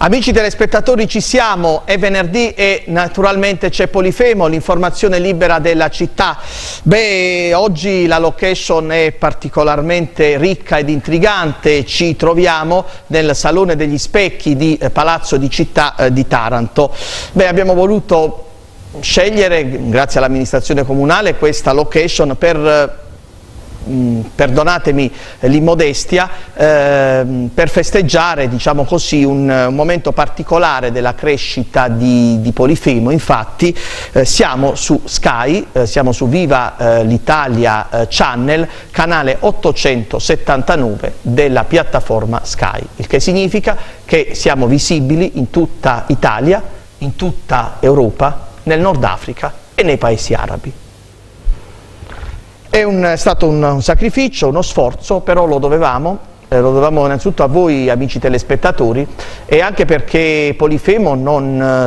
Amici telespettatori, ci siamo, è venerdì e naturalmente c'è Polifemo, l'informazione libera della città. Beh, oggi la location è particolarmente ricca ed intrigante, ci troviamo nel Salone degli Specchi di Palazzo di Città di Taranto. Beh, abbiamo voluto scegliere, grazie all'amministrazione comunale, questa location per perdonatemi l'immodestia, per festeggiare, diciamo così, un momento particolare della crescita di Polifemo. Infatti siamo su Sky, siamo su Viva l'Italia Channel, canale 879 della piattaforma Sky, il che significa che siamo visibili in tutta Italia, in tutta Europa, nel Nord Africa e nei paesi arabi. È stato un sacrificio, uno sforzo, però lo dovevamo innanzitutto a voi amici telespettatori, e anche perché Polifemo non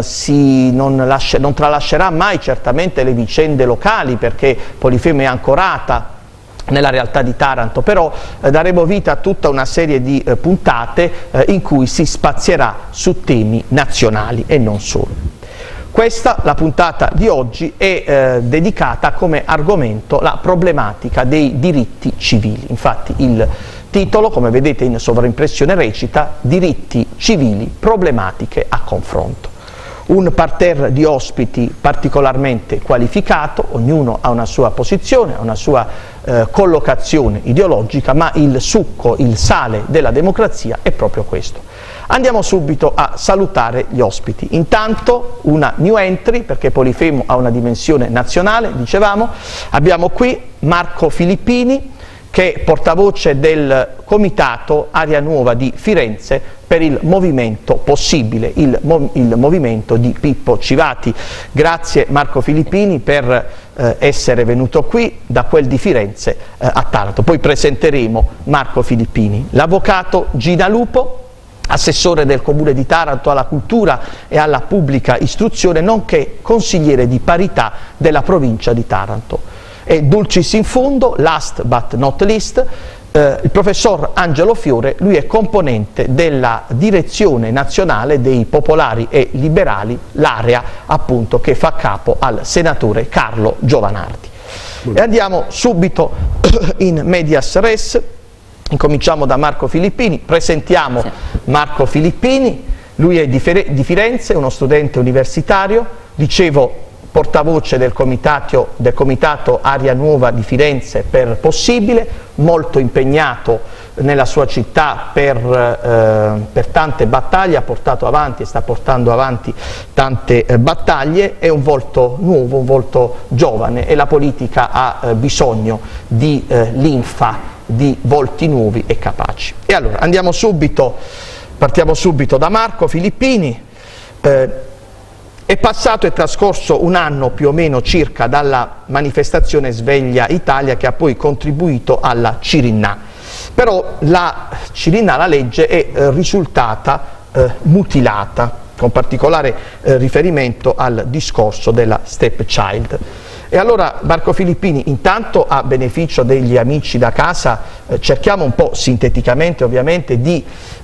tralascerà mai certamente le vicende locali, perché Polifemo è ancorata nella realtà di Taranto, però daremo vita a tutta una serie di puntate in cui si spazierà su temi nazionali e non solo. Questa, la puntata di oggi, è dedicata come argomento la problematica dei diritti civili. Infatti il titolo, come vedete in sovraimpressione, recita Diritti civili, problematiche a confronto. Un parterre di ospiti particolarmente qualificato, ognuno ha una sua posizione, ha una sua collocazione ideologica, ma il succo, il sale della democrazia è proprio questo. Andiamo subito a salutare gli ospiti. Intanto una new entry, perché Polifemo ha una dimensione nazionale, dicevamo. Abbiamo qui Marco Filippini, che è portavoce del comitato Aria Nuova di Firenze per il movimento Possibile, il movimento di Pippo Civati. Grazie Marco Filippini per essere venuto qui da quel di Firenze a Taranto. Poi presenteremo Marco Filippini. L'avvocato Gina Lupo, assessore del Comune di Taranto alla cultura e alla pubblica istruzione, nonché consigliere di parità della provincia di Taranto. E dulcis in fundo, last but not least, il professor Angelo Fiore. Lui è componente della direzione nazionale dei Popolari e Liberali, l'area appunto che fa capo al senatore Carlo Giovanardi. E andiamo subito in medias res. Incominciamo da Marco Filippini, presentiamo Marco Filippini. Lui è di Firenze, uno studente universitario, dicevo portavoce del comitato Aria Nuova di Firenze per Possibile, molto impegnato nella sua città per tante battaglie, ha portato avanti e sta portando avanti tante battaglie, è un volto nuovo, un volto giovane, e la politica ha bisogno di linfa, di volti nuovi e capaci. E allora partiamo subito da Marco Filippini. È trascorso un anno più o meno circa dalla manifestazione Sveglia Italia, che ha poi contribuito alla Cirinna. Però la Cirinna, la legge, è risultata mutilata, con particolare riferimento al discorso della stepchild. E allora Marco Filippini, intanto a beneficio degli amici da casa, cerchiamo un po' sinteticamente ovviamente di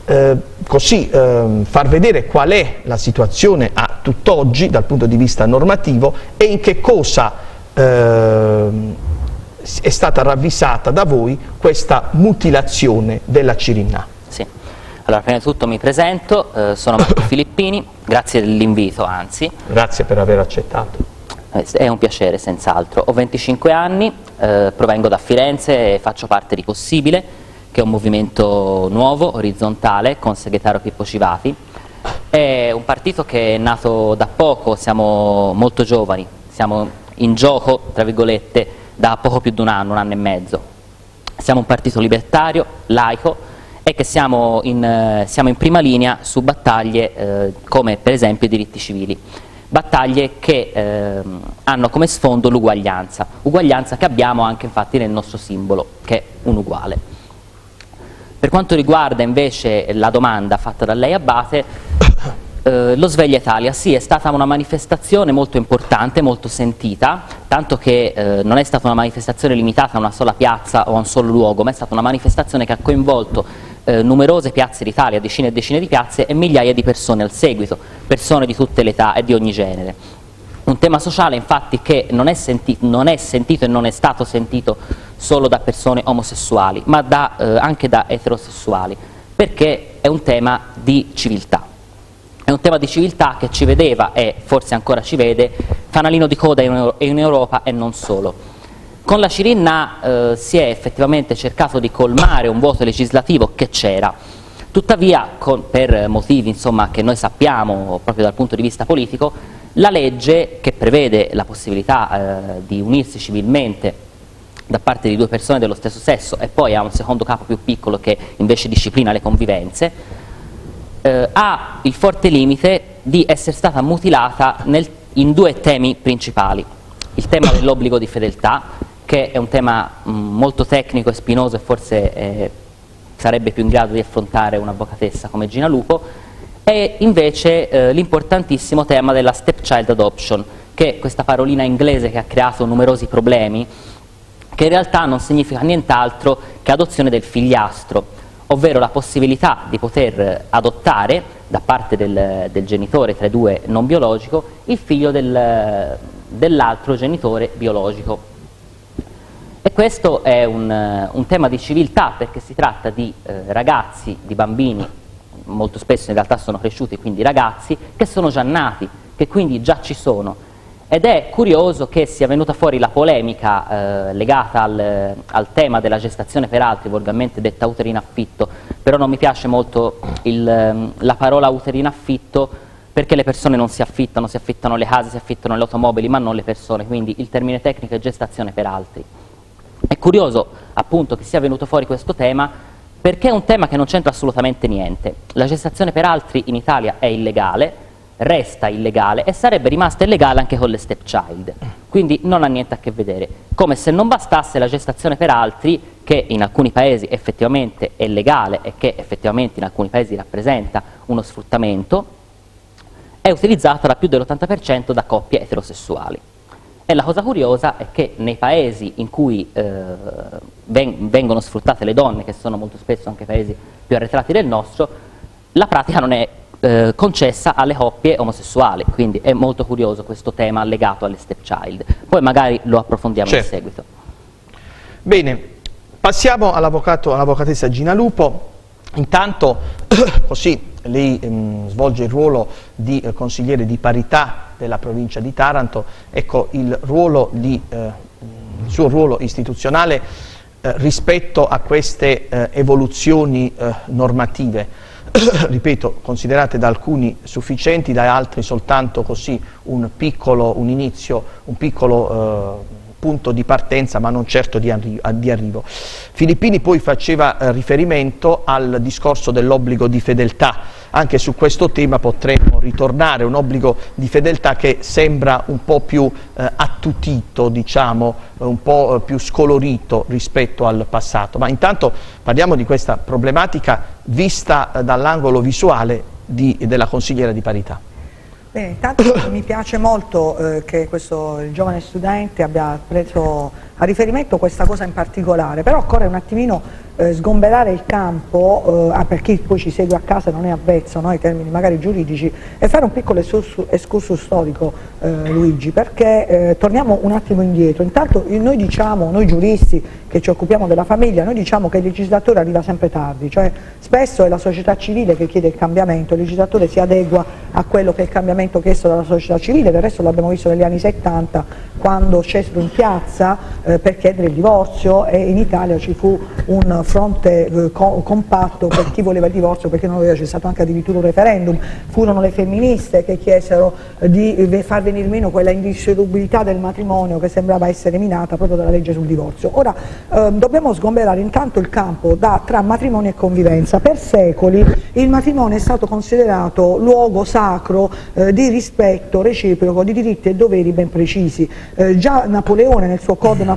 far vedere qual è la situazione a tutt'oggi dal punto di vista normativo e in che cosa è stata ravvisata da voi questa mutilazione della Cirinna. Sì. Allora, prima di tutto mi presento, sono Marco Filippini, grazie dell'invito, anzi. Grazie per aver accettato. È un piacere, senz'altro. Ho 25 anni, provengo da Firenze e faccio parte di Possibile, che è un movimento nuovo, orizzontale, con segretario Pippo Civati. È un partito che è nato da poco, siamo molto giovani, siamo in gioco, tra virgolette, da poco più di un anno e mezzo. Siamo un partito libertario, laico, e che siamo in prima linea su battaglie come per esempio i diritti civili. Battaglie che hanno come sfondo l'uguaglianza, uguaglianza che abbiamo anche infatti nel nostro simbolo, che è un uguale. Per quanto riguarda invece la domanda fatta da lei Abate, lo Sveglia Italia sì, è stata una manifestazione molto importante, molto sentita, tanto che non è stata una manifestazione limitata a una sola piazza o a un solo luogo, ma è stata una manifestazione che ha coinvolto numerose piazze d'Italia, decine e decine di piazze e migliaia di persone al seguito, persone di tutte le età e di ogni genere. Un tema sociale infatti che non è sentito e non è stato sentito solo da persone omosessuali, ma anche da eterosessuali, perché è un tema di civiltà. È un tema di civiltà che ci vedeva e forse ancora ci vede fanalino di coda in Europa e non solo. Con la Cirinnà si è effettivamente cercato di colmare un vuoto legislativo che c'era, tuttavia per motivi insomma, che noi sappiamo proprio dal punto di vista politico, la legge che prevede la possibilità di unirsi civilmente da parte di due persone dello stesso sesso e poi ha un secondo capo più piccolo che invece disciplina le convivenze, ha il forte limite di essere stata mutilata in due temi principali. Il tema dell'obbligo di fedeltà, che è un tema molto tecnico e spinoso e forse sarebbe più in grado di affrontare un'avvocatessa come Gina Lupo, e invece l'importantissimo tema della stepchild adoption, che è questa parolina inglese che ha creato numerosi problemi, che in realtà non significa nient'altro che adozione del figliastro, ovvero la possibilità di poter adottare da parte del genitore tra i due non biologico il figlio dell'altro genitore biologico. E questo è un tema di civiltà, perché si tratta di ragazzi, di bambini, molto spesso in realtà sono cresciuti, quindi ragazzi, che sono già nati, che quindi già ci sono. Ed è curioso che sia venuta fuori la polemica legata al tema della gestazione per altri, volgarmente detta utero in affitto, però non mi piace molto la parola utero in affitto, perché le persone non si affittano le case, si affittano le automobili, ma non le persone, quindi il termine tecnico è gestazione per altri. È curioso appunto che sia venuto fuori questo tema, perché è un tema che non c'entra assolutamente niente. La gestazione per altri in Italia è illegale, resta illegale e sarebbe rimasta illegale anche con le stepchild, quindi non ha niente a che vedere. Come se non bastasse, la gestazione per altri, che in alcuni paesi effettivamente è legale e che effettivamente in alcuni paesi rappresenta uno sfruttamento, è utilizzata da più dell'80% da coppie eterosessuali. E la cosa curiosa è che nei paesi in cui vengono sfruttate le donne, che sono molto spesso anche paesi più arretrati del nostro, la pratica non è concessa alle coppie omosessuali, quindi è molto curioso questo tema legato alle stepchild. Poi magari lo approfondiamo in seguito. Bene, passiamo all'avvocatessa Gina Lupo. Intanto, così, lei svolge il ruolo di consigliere di parità della provincia di Taranto. Ecco, il suo ruolo istituzionale rispetto a queste evoluzioni normative, ripeto, considerate da alcuni sufficienti, da altri soltanto così un inizio, un piccolo punto di partenza, ma non certo di arrivo. Filippini poi faceva riferimento al discorso dell'obbligo di fedeltà. Anche su questo tema potremmo ritornare, un obbligo di fedeltà che sembra un po' più attutito, diciamo, un po' più scolorito rispetto al passato. Ma intanto parliamo di questa problematica vista dall'angolo visuale della consigliera di parità. Bene, intanto mi piace molto che il giovane studente abbia preso a riferimento questa cosa in particolare, però occorre un attimino sgomberare il campo, per chi poi ci segue a casa e non è avvezzo ai termini magari giuridici, e fare un piccolo excursus storico, Luigi, perché torniamo un attimo indietro. Intanto noi giuristi che ci occupiamo della famiglia, noi diciamo che il legislatore arriva sempre tardi, cioè spesso è la società civile che chiede il cambiamento, il legislatore si adegua a quello che è il cambiamento chiesto dalla società civile. Del resto l'abbiamo visto negli anni 70, quando scesero in piazza per chiedere il divorzio, e in Italia ci fu un fronte compatto per chi voleva il divorzio, perché non aveva, c'è stato anche addirittura un referendum. Furono le femministe che chiesero di far venire meno quella indissolubilità del matrimonio che sembrava essere minata proprio dalla legge sul divorzio. Ora dobbiamo sgomberare intanto il campo tra matrimonio e convivenza. Per secoli il matrimonio è stato considerato luogo sacro di rispetto reciproco, di diritti e doveri ben precisi. Già Napoleone nel suo Code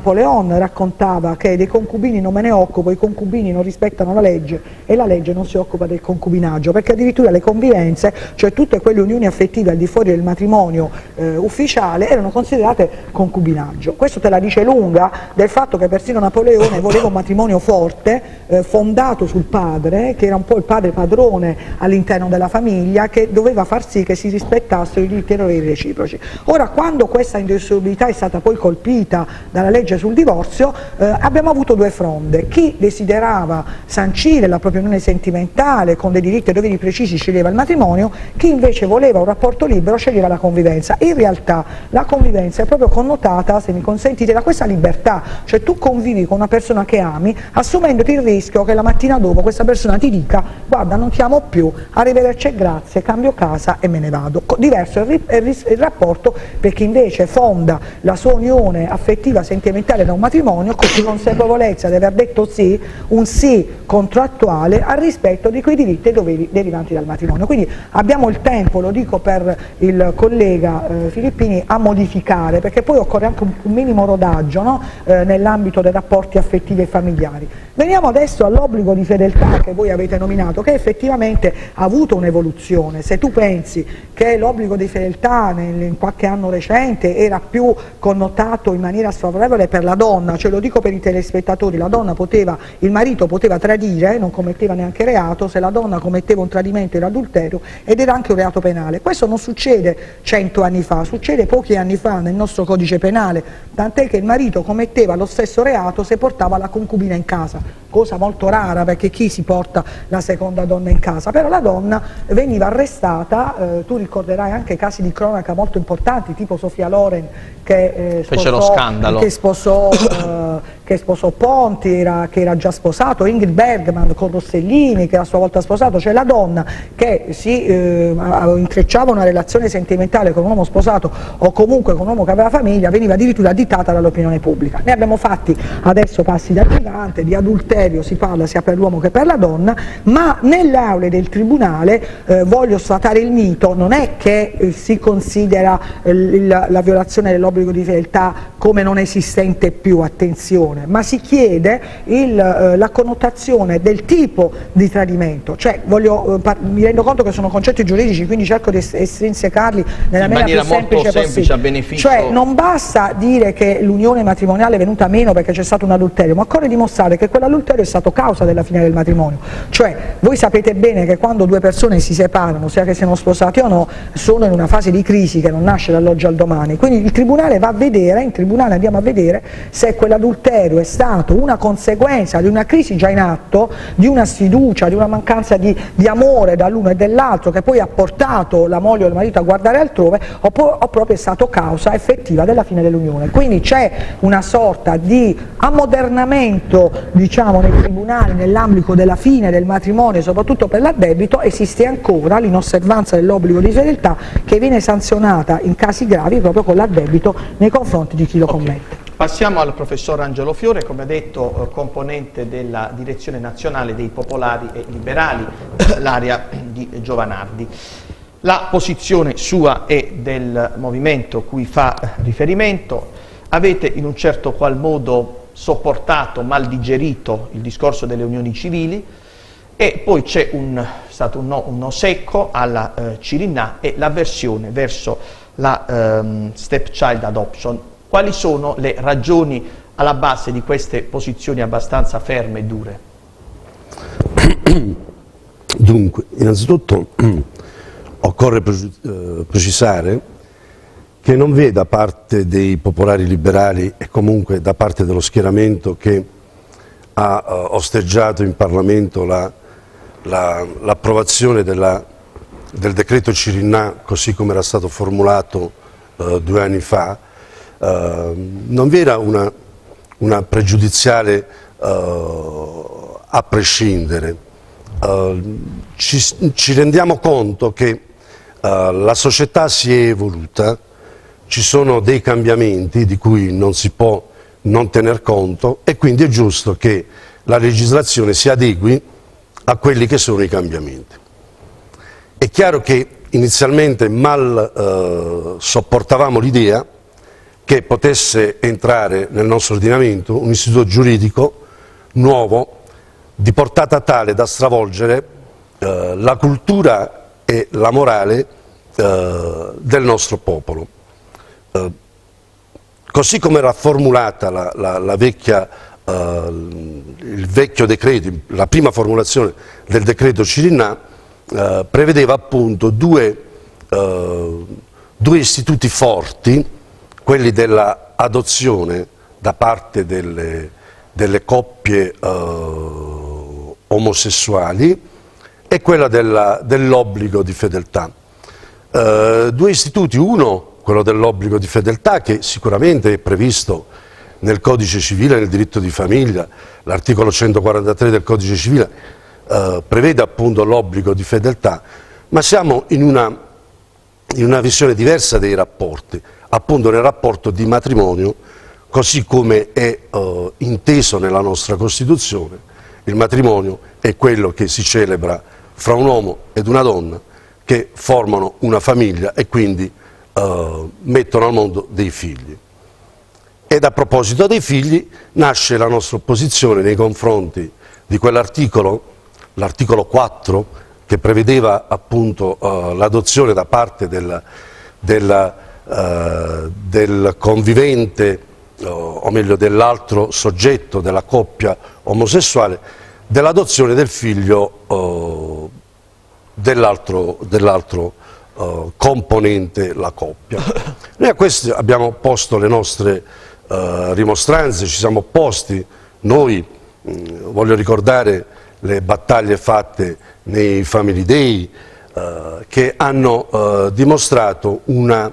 Napoleon raccontava che dei concubini non me ne occupo, i concubini non rispettano la legge e la legge non si occupa del concubinaggio, perché addirittura le convivenze, cioè tutte quelle unioni affettive al di fuori del matrimonio ufficiale, erano considerate concubinaggio. Questo te la dice lunga del fatto che persino Napoleone voleva un matrimonio forte, fondato sul padre, che era un po' il padre padrone all'interno della famiglia, che doveva far sì che si rispettassero i diritti e doveri reciproci. Ora, quando questa indissolubilità è stata poi colpita dalla legge sul divorzio, abbiamo avuto due fronde: chi desiderava sancire la propria unione sentimentale con dei diritti e doveri precisi sceglieva il matrimonio, chi invece voleva un rapporto libero sceglieva la convivenza. In realtà la convivenza è proprio connotata, se mi consentite, da questa libertà, cioè tu convivi con una persona che ami assumendoti il rischio che la mattina dopo questa persona ti dica: guarda, non ti amo più, arrivederci e grazie, cambio casa e me ne vado. Diverso è il rapporto per chi invece fonda la sua unione affettiva sentimentale da un matrimonio con consapevolezza di aver detto sì, un sì contrattuale al rispetto di quei diritti e doveri derivanti dal matrimonio. Quindi abbiamo il tempo, lo dico per il collega Filippini, a modificare, perché poi occorre anche un minimo rodaggio, no? Nell'ambito dei rapporti affettivi e familiari. Veniamo adesso all'obbligo di fedeltà che voi avete nominato, che effettivamente ha avuto un'evoluzione. Se tu pensi che l'obbligo di fedeltà in qualche anno recente era più connotato in maniera sfavorevole per la donna, cioè lo dico per i telespettatori, la donna poteva, il marito poteva tradire, non commetteva neanche reato, se la donna commetteva un tradimento era adulterio ed era anche un reato penale. Questo non succede 100 anni fa, succede pochi anni fa nel nostro codice penale, tant'è che il marito commetteva lo stesso reato se portava la concubina in casa, cosa molto rara, perché chi si porta la seconda donna in casa? Però la donna veniva arrestata, tu ricorderai anche casi di cronaca molto importanti, tipo Sofia Loren che fece lo scandalo, che sposò Ponti, che era già sposato, Ingrid Bergman con Rossellini che a sua volta sposato, cioè la donna che si intrecciava una relazione sentimentale con un uomo sposato o comunque con un uomo che aveva famiglia veniva addirittura additata dall'opinione pubblica. Ne abbiamo fatti adesso passi da gigante, di adulterio si parla sia per l'uomo che per la donna, ma nelle aule del tribunale, voglio sfatare il mito, non è che si considera la violazione dell'obbligo di fedeltà come non esistente più, attenzione, ma si chiede la connotazione del tipo di tradimento, cioè mi rendo conto che sono concetti giuridici, quindi cerco di estrinsecarli nella maniera più semplice possibile. A beneficio... Cioè non basta dire che l'unione matrimoniale è venuta meno perché c'è stato un adulterio, ma occorre dimostrare che quell'adulterio è stato causa della fine del matrimonio. Cioè voi sapete bene che quando due persone si separano, sia che siano sposati o no, sono in una fase di crisi che non nasce dall'oggi al domani, quindi il tribunale va a vedere, in tribunale andiamo a vedere se quell'adulterio è stato una conseguenza di una crisi già in atto, di una sfiducia, di una mancanza di amore dall'uno e dall'altro che poi ha portato la moglie o il marito a guardare altrove, o proprio è stato causa effettiva della fine dell'unione. Quindi c'è una sorta di ammodernamento, diciamo, nei tribunali nell'ambito della fine del matrimonio, soprattutto per l'addebito. Esiste ancora l'inosservanza dell'obbligo di fedeltà che viene sanzionata in casi gravi proprio con l'addebito nei confronti di chi lo commette. Passiamo al professor Angelo Fiore, come detto componente della direzione nazionale dei Popolari e Liberali, l'area di Giovanardi. La posizione sua e del movimento cui fa riferimento: avete in un certo qual modo sopportato, mal digerito il discorso delle unioni civili, e poi c'è stato un no secco alla Cirinnà e l'avversione verso la stepchild adoption. Quali sono le ragioni alla base di queste posizioni abbastanza ferme e dure? Dunque, innanzitutto occorre precisare che non vi è da parte dei Popolari Liberali e comunque da parte dello schieramento che ha osteggiato in Parlamento l'approvazione del decreto Cirinnà così come era stato formulato 2 anni fa. Non vi era una pregiudiziale a prescindere. Ci rendiamo conto che la società si è evoluta, ci sono dei cambiamenti di cui non si può non tener conto e quindi è giusto che la legislazione si adegui a quelli che sono i cambiamenti. È chiaro che inizialmente mal sopportavamo l'idea che potesse entrare nel nostro ordinamento un istituto giuridico nuovo di portata tale da stravolgere la cultura e la morale del nostro popolo. Così come era formulata il vecchio decreto, la prima formulazione del decreto Cirinnà, prevedeva appunto due istituti forti, quelli dell'adozione da parte delle coppie omosessuali e quella dell'obbligo di fedeltà. Due istituti, uno quello dell'obbligo di fedeltà, che sicuramente è previsto nel Codice Civile, nel diritto di famiglia, l'articolo 143 del Codice Civile prevede appunto l'obbligo di fedeltà, ma siamo in una visione diversa dei rapporti, appunto nel rapporto di matrimonio, così come è inteso nella nostra Costituzione. Il matrimonio è quello che si celebra fra un uomo ed una donna che formano una famiglia e quindi mettono al mondo dei figli. Ed a proposito dei figli nasce la nostra opposizione nei confronti di quell'articolo, l'articolo 4, che prevedeva appunto l'adozione da parte del convivente, o meglio dell'altro soggetto della coppia omosessuale, dell'adozione del figlio dell'altro componente la coppia. Noi a questo abbiamo posto le nostre rimostranze, ci siamo opposti. Noi, voglio ricordare le battaglie fatte nei Family Day, che hanno dimostrato una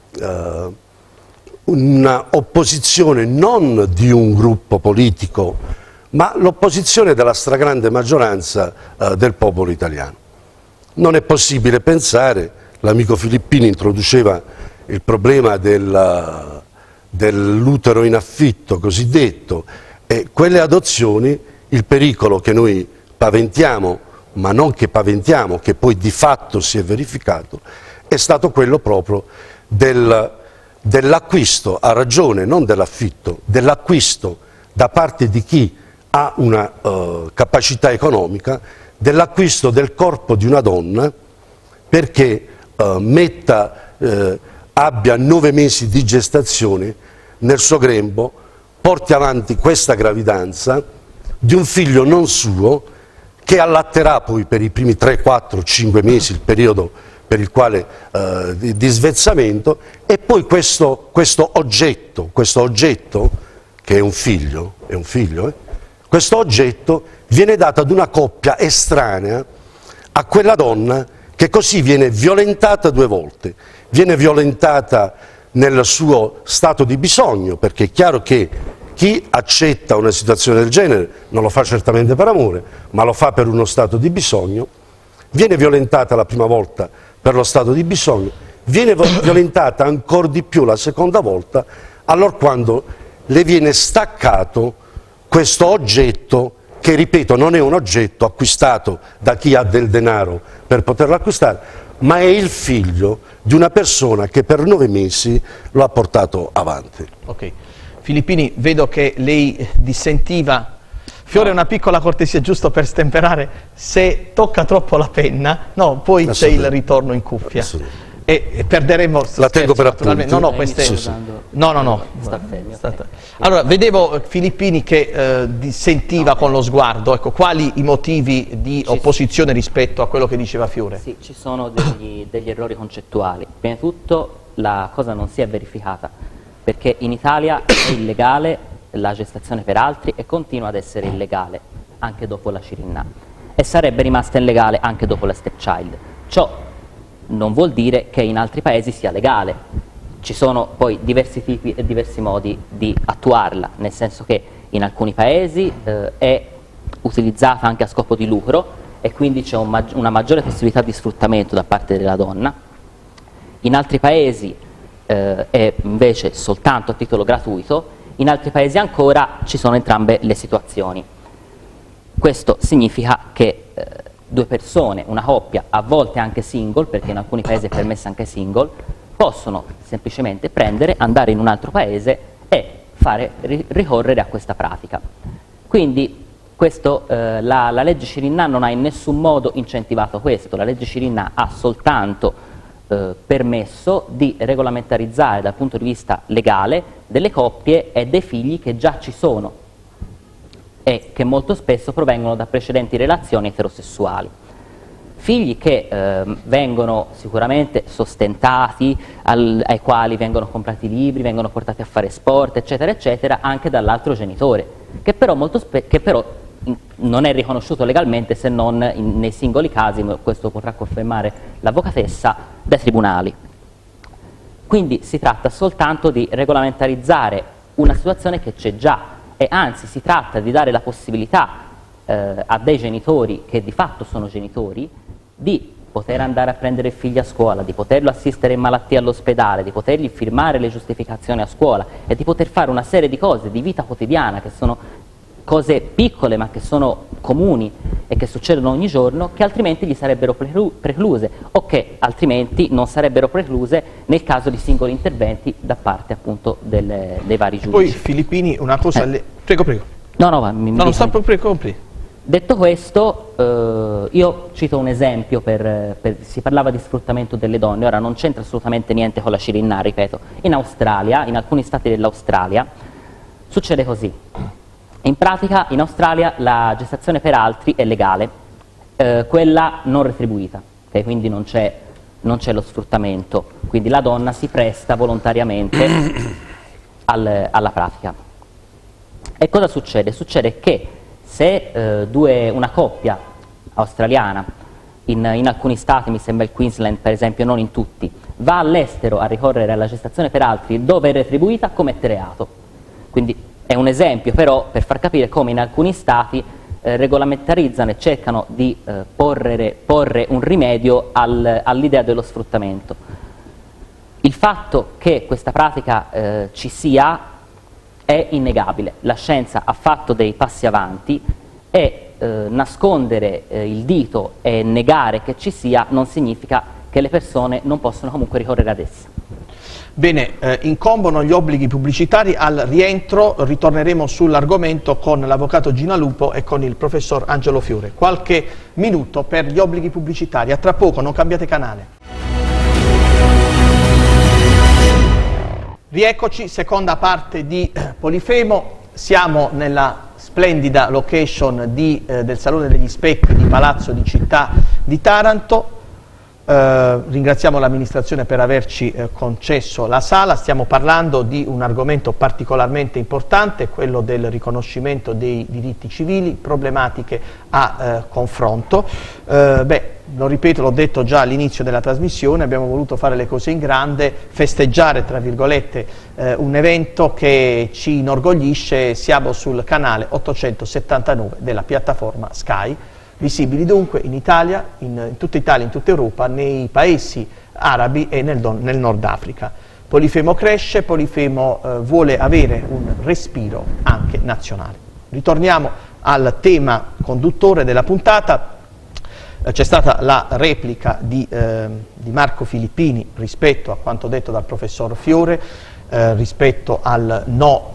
opposizione non di un gruppo politico, ma l'opposizione della stragrande maggioranza del popolo italiano. Non è possibile pensare, l'amico Filippini introduceva il problema dell'utero in affitto cosiddetto, e quelle adozioni, il pericolo che noi paventiamo, ma non che paventiamo, che poi di fatto si è verificato, è stato quello proprio dell'acquisto, ha ragione, non dell'affitto, dell'acquisto da parte di chi ha una capacità economica, dell'acquisto del corpo di una donna perché abbia 9 mesi di gestazione nel suo grembo, porti avanti questa gravidanza di un figlio non suo, che allatterà poi per i primi 3, 4, 5 mesi, il periodo per il quale di svezzamento, e poi questo oggetto che è un figlio, questo oggetto viene dato ad una coppia estranea a quella donna, che così viene violentata 2 volte. Viene violentata nel suo stato di bisogno, perché è chiaro che chi accetta una situazione del genere non lo fa certamente per amore, ma lo fa per uno stato di bisogno. Viene violentata la prima volta per lo stato di bisogno, viene violentata ancora di più la seconda volta, allorquando le viene staccato questo oggetto, che ripeto non è un oggetto acquistato da chi ha del denaro per poterlo acquistare, ma è il figlio di una persona che per 9 mesi lo ha portato avanti. Ok. Filippini, vedo che lei dissentiva. Fiore, una piccola cortesia giusto per stemperare: se tocca troppo la penna, no, poi c'è il ritorno in cuffia e perderemo. La tengo per appunti. No, queste... no. Allora, vedevo Filippini che dissentiva con lo sguardo. Ecco, quali i motivi di opposizione rispetto a quello che diceva Fiore? Sì, ci sono degli errori concettuali. Prima di tutto la cosa non si è verificata, perché in Italia è illegale la gestazione per altri e continua ad essere illegale anche dopo la Cirinnà, e sarebbe rimasta illegale anche dopo la stepchild. Ciò non vuol dire che in altri paesi sia legale. Ci sono poi diversi tipi e diversi modi di attuarla, nel senso che in alcuni paesi è utilizzata anche a scopo di lucro e quindi c'è una maggiore possibilità di sfruttamento da parte della donna. In altri paesi è invece soltanto a titolo gratuito. In altri paesi ancora ci sono entrambe le situazioni. Questo significa che 2 persone, una coppia, a volte anche single, perché in alcuni paesi è permessa anche single, possono semplicemente prendere, andare in un altro paese e ricorrere a questa pratica. Quindi la legge Cirinnà non ha in nessun modo incentivato questo, la legge Cirinnà ha soltanto permesso di regolamentarizzare dal punto di vista legale delle coppie e dei figli che già ci sono e che molto spesso provengono da precedenti relazioni eterosessuali. Figli che vengono sicuramente sostentati, ai quali vengono comprati libri, vengono portati a fare sport, eccetera, eccetera, anche dall'altro genitore, che però non è riconosciuto legalmente se non nei singoli casi, questo potrà confermare l'avvocatessa, dai tribunali. Quindi si tratta soltanto di regolamentarizzare una situazione che c'è già e anzi si tratta di dare la possibilità a dei genitori che di fatto sono genitori di poter andare a prendere il figlio a scuola, di poterlo assistere in malattia all'ospedale, di potergli firmare le giustificazioni a scuola e di poter fare una serie di cose di vita quotidiana che sono cose piccole ma che sono comuni e che succedono ogni giorno, che altrimenti gli sarebbero precluse o che altrimenti non sarebbero precluse nel caso di singoli interventi da parte appunto dei vari giudici. Poi Filippini, una cosa... Prego. Prego. Detto questo, io cito un esempio, si parlava di sfruttamento delle donne, ora non c'entra assolutamente niente con la Cirinnà, ripeto. In Australia, in alcuni stati dell'Australia, succede così. In pratica in Australia la gestazione per altri è legale, quella non retribuita, okay? Quindi non c'è lo sfruttamento, quindi la donna si presta volontariamente alla pratica. E cosa succede? Succede che se una coppia australiana, in alcuni stati, mi sembra il Queensland per esempio, non in tutti, va all'estero a ricorrere alla gestazione per altri dove è retribuita, commette reato. Quindi è un esempio però per far capire come in alcuni stati regolamentarizzano e cercano di porre un rimedio all'idea dello sfruttamento. Il fatto che questa pratica ci sia è innegabile, la scienza ha fatto dei passi avanti e nascondere il dito e negare che ci sia non significa che le persone non possono comunque ricorrere ad essa. Bene, incombono gli obblighi pubblicitari. Al rientro ritorneremo sull'argomento con l'avvocato Gina Lupo e con il professor Angelo Fiore. Qualche minuto per gli obblighi pubblicitari. A tra poco, non cambiate canale. Rieccoci, seconda parte di Polifemo. Siamo nella splendida location del Salone degli Specchi di Palazzo di Città di Taranto. Ringraziamo l'amministrazione per averci concesso la sala. Stiamo parlando di un argomento particolarmente importante, quello del riconoscimento dei diritti civili, problematiche a confronto. Lo ripeto, l'ho detto già all'inizio della trasmissione, abbiamo voluto fare le cose in grande, festeggiare tra virgolette un evento che ci inorgoglisce. Siamo sul canale 879 della piattaforma Sky. Visibili dunque in Italia, in tutta Italia, in tutta Europa, nei paesi arabi e nel Nord Africa. Polifemo cresce, Polifemo vuole avere un respiro anche nazionale. Ritorniamo al tema conduttore della puntata. C'è stata la replica di Marco Filippini rispetto a quanto detto dal professor Fiore, rispetto al no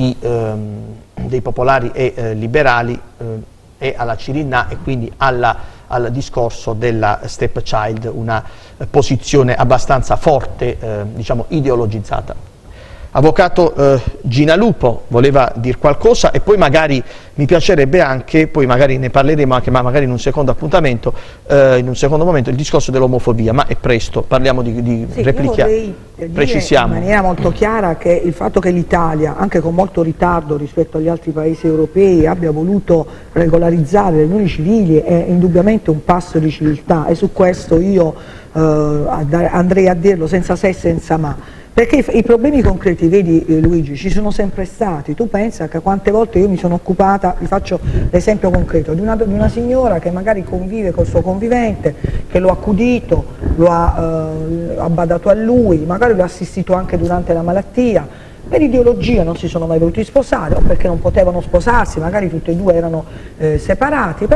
dei popolari e liberali e alla Cirinnà e quindi al discorso della stepchild, una posizione abbastanza forte, diciamo ideologizzata. Avvocato Gina Lupo voleva dire qualcosa e poi magari mi piacerebbe anche, poi magari ne parleremo anche, ma magari in un secondo appuntamento, in un secondo momento, il discorso dell'omofobia, ma è presto, parliamo di sì, precisiamo. In maniera molto chiara che il fatto che l'Italia, anche con molto ritardo rispetto agli altri paesi europei, abbia voluto regolarizzare le unioni civili è indubbiamente un passo di civiltà e su questo io andrei a dirlo senza se e senza ma. Perché i problemi concreti, vedi Luigi, ci sono sempre stati. Tu pensa che quante volte io mi sono occupata, vi faccio l'esempio concreto, di una signora che magari convive col suo convivente, che lo ha accudito, lo ha badato a lui, magari lo ha assistito anche durante la malattia. Per ideologia non si sono mai voluti sposare o perché non potevano sposarsi, magari tutti e due erano separati, però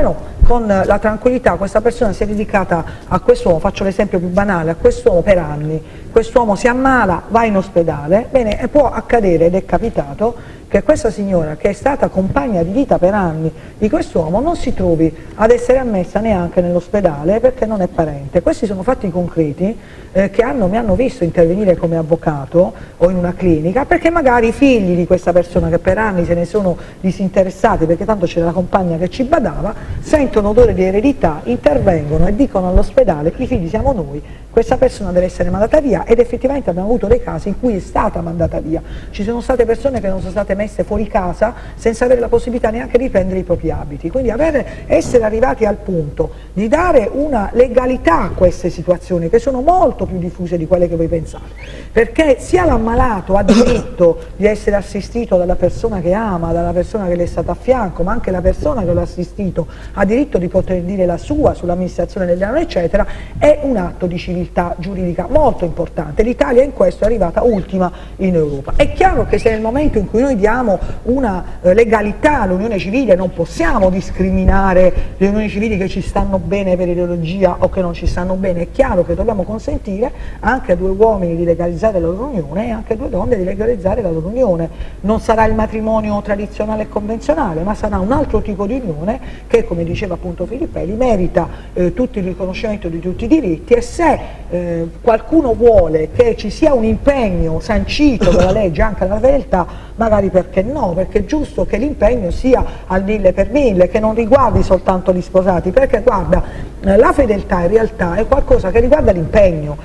con la tranquillità questa persona si è dedicata a quest'uomo, faccio l'esempio più banale, a quest'uomo per anni, quest'uomo si ammala, va in ospedale, bene, e può accadere, ed è capitato, che questa signora, che è stata compagna di vita per anni di quest'uomo, non si trovi ad essere ammessa neanche nell'ospedale perché non è parente. Questi sono fatti concreti che mi hanno visto intervenire come avvocato o in una clinica, perché magari i figli di questa persona, che per anni se ne sono disinteressati perché tanto c'era la compagna che ci badava, sentono odore di eredità, intervengono e dicono all'ospedale: i figli siamo noi, questa persona deve essere mandata via, ed effettivamente abbiamo avuto dei casi in cui è stata mandata via. Ci sono state persone che non sono state messe fuori casa senza avere la possibilità neanche di prendere i propri abiti. Quindi essere arrivati al punto di dare una legalità a queste situazioni, che sono molto più diffuse di quelle che voi pensate, perché sia l'ammalato ha diritto di essere assistito dalla persona che ama, dalla persona che le è stata a fianco, ma anche la persona che l'ha assistito ha diritto di poter dire la sua sull'amministrazione del denaro, eccetera. È un atto di civiltà giuridica molto importante. L'Italia in questo è arrivata ultima in Europa. È chiaro che se nel momento in cui noi diamo una legalità all'unione civile, non possiamo discriminare le unioni civili che ci stanno bene per ideologia o che non ci stanno bene. È chiaro che dobbiamo consentire anche a 2 uomini di legalizzare la loro unione e anche a 2 donne di legalizzare la loro unione. Non sarà il matrimonio tradizionale e convenzionale, ma sarà un altro tipo di unione che, come diceva appunto Filippelli, merita tutto il riconoscimento di tutti i diritti, e se qualcuno vuole che ci sia un impegno sancito dalla legge anche alla fedeltà, magari perché no, perché è giusto che l'impegno sia al 1000 per 1000, che non riguardi soltanto gli sposati, perché guarda, la fedeltà in realtà è qualcosa che riguarda l'impegno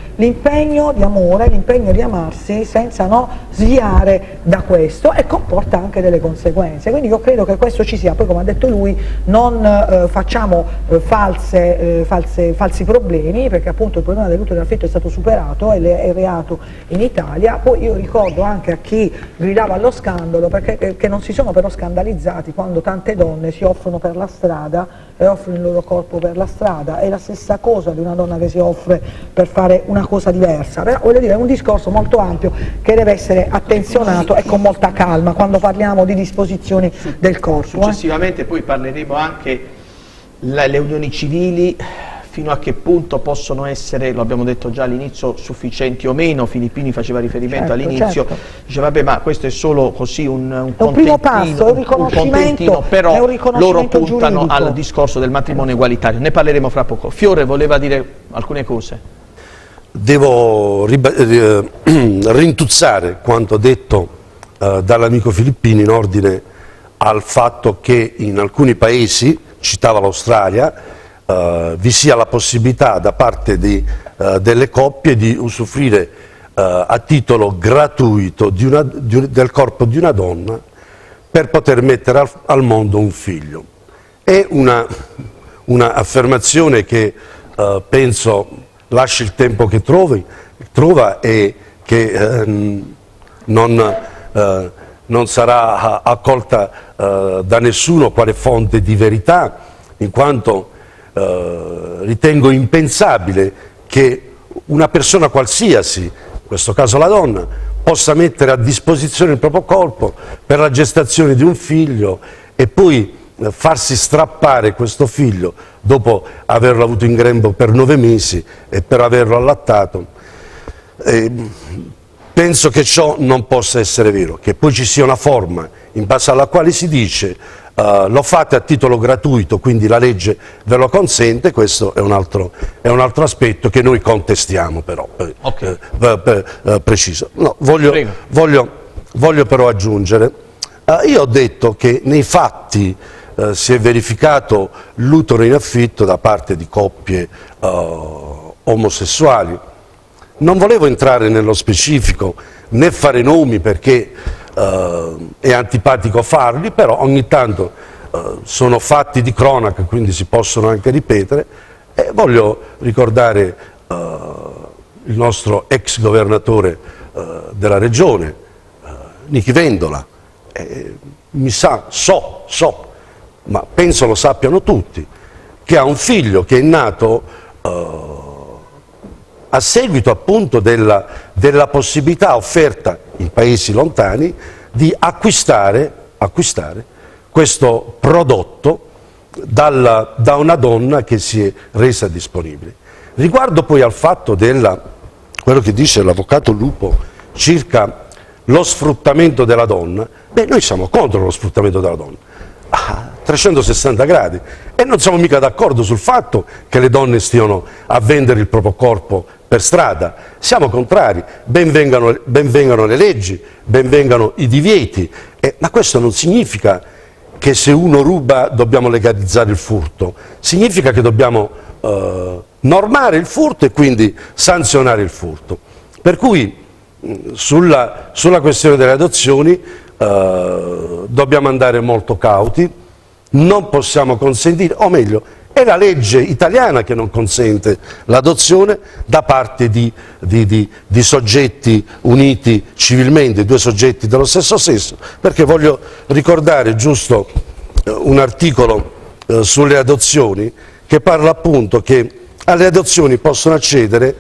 di amore, l'impegno di amarsi senza sviare da questo, e comporta anche delle conseguenze. Quindi io credo che questo ci sia. Poi, come ha detto lui, non facciamo falsi problemi, perché appunto il problema dell'utero in affitto è stato superato e è reato in Italia. Poi io ricordo anche a chi gridava allo scandalo, perché che non si sono però scandalizzati quando tante donne si offrono per la strada e offrono il loro corpo per la strada. È la stessa cosa di una donna che si offre per fare una cosa diversa. Però voglio dire, è un discorso molto ampio che deve essere attenzionato e con molta calma quando parliamo di disposizioni del corpo. Successivamente poi parleremo anche le unioni civili, fino a che punto possono essere, lo abbiamo detto già all'inizio, sufficienti o meno. Filippini faceva riferimento all'inizio, diceva vabbè, ma questo è solo così un primo passo, è un riconoscimento, però è un riconoscimento loro puntano giuridico al discorso del matrimonio egualitario. Ne parleremo fra poco. Fiore voleva dire alcune cose. Devo rintuzzare quanto detto dall'amico Filippini in ordine al fatto che in alcuni paesi, citava l'Australia, vi sia la possibilità da parte delle coppie di usufruire a titolo gratuito del corpo di una donna per poter mettere al mondo un figlio. È una affermazione che penso lasci il tempo che trova e che non sarà accolta da nessuno quale fonte di verità, in quanto ritengo impensabile che una persona qualsiasi, in questo caso la donna, possa mettere a disposizione il proprio corpo per la gestazione di un figlio e poi farsi strappare questo figlio dopo averlo avuto in grembo per 9 mesi e per averlo allattato. Penso che ciò non possa essere vero, che poi ci sia una forma in base alla quale si dice lo fate a titolo gratuito, quindi la legge ve lo consente. Questo è un altro aspetto che noi contestiamo, però preciso. No, voglio però aggiungere, io ho detto che nei fatti si è verificato l'utero in affitto da parte di coppie omosessuali. Non volevo entrare nello specifico né fare nomi, perché è antipatico farli, però ogni tanto sono fatti di cronaca, quindi si possono anche ripetere, e voglio ricordare il nostro ex governatore della regione, Nichi Vendola. So, ma penso lo sappiano tutti, che ha un figlio che è nato a seguito appunto della possibilità offerta in paesi lontani di acquistare questo prodotto da una donna che si è resa disponibile. Riguardo poi al fatto quello che dice l'avvocato Lupo circa lo sfruttamento della donna, beh, noi siamo contro lo sfruttamento della donna a 360 gradi e non siamo mica d'accordo sul fatto che le donne stiano a vendere il proprio corpo per strada, siamo contrari, ben vengano le leggi, ben vengano i divieti, ma questo non significa che se uno ruba dobbiamo legalizzare il furto, significa che dobbiamo normare il furto e quindi sanzionare il furto. Per cui sulla questione delle adozioni dobbiamo andare molto cauti, non possiamo consentire, o meglio, è la legge italiana che non consente l'adozione da parte di soggetti uniti civilmente, due soggetti dello stesso sesso, perché voglio ricordare giusto un articolo sulle adozioni che parla appunto che alle adozioni possono accedere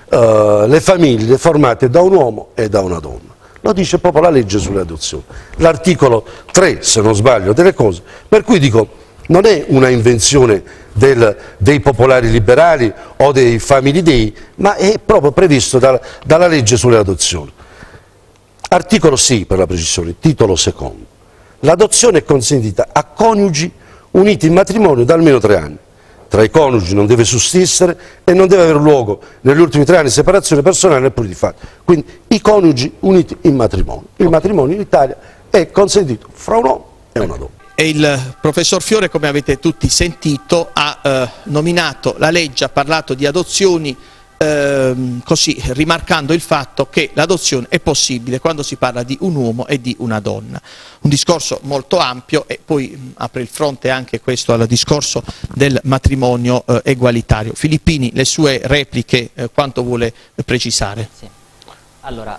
le famiglie formate da un uomo e da una donna. Lo dice proprio la legge sulle adozioni, l'articolo 3 se non sbaglio delle cose, per cui dico non è una invenzione dei popolari liberali o dei Family Day, ma è proprio previsto dalla legge sulle adozioni. Articolo 6 per la precisione, titolo secondo. L'adozione è consentita a coniugi uniti in matrimonio da almeno 3 anni. Tra i coniugi non deve sussistere e non deve avere luogo negli ultimi 3 anni di separazione personale neppure di fatto. Quindi i coniugi uniti in matrimonio. Il matrimonio in Italia è consentito fra un uomo e una donna. E il professor Fiore, come avete tutti sentito, ha nominato la legge, ha parlato di adozioni, così rimarcando il fatto che l'adozione è possibile quando si parla di un uomo e di una donna. Un discorso molto ampio e poi apre il fronte anche questo al discorso del matrimonio egualitario. Filippini, le sue repliche, quanto vuole precisare? Sì. Allora,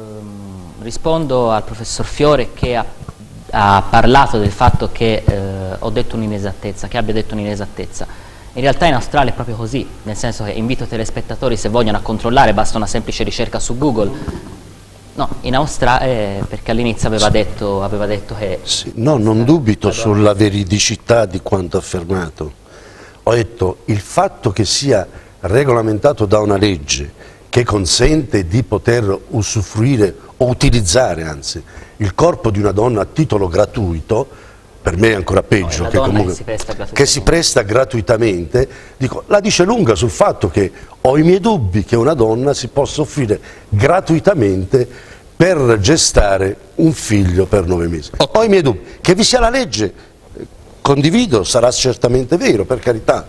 rispondo al professor Fiore che ha parlato del fatto che ho detto un'inesattezza, che abbia detto un'inesattezza. In realtà in Australia è proprio così, nel senso che invito i telespettatori, se vogliono, a controllare, basta una semplice ricerca su Google. No, in Australia, perché all'inizio aveva detto che... Sì, no, non dubito sulla veridicità di quanto affermato. Ho detto, il fatto che sia regolamentato da una legge che consente di poter usufruire o utilizzare, anzi, il corpo di una donna a titolo gratuito, per me è ancora peggio, che comunque che si presta gratuitamente, dico, la dice lunga sul fatto che ho i miei dubbi che una donna si possa offrire gratuitamente per gestare un figlio per 9 mesi. Ho i miei dubbi. Che vi sia la legge, condivido, sarà certamente vero, per carità,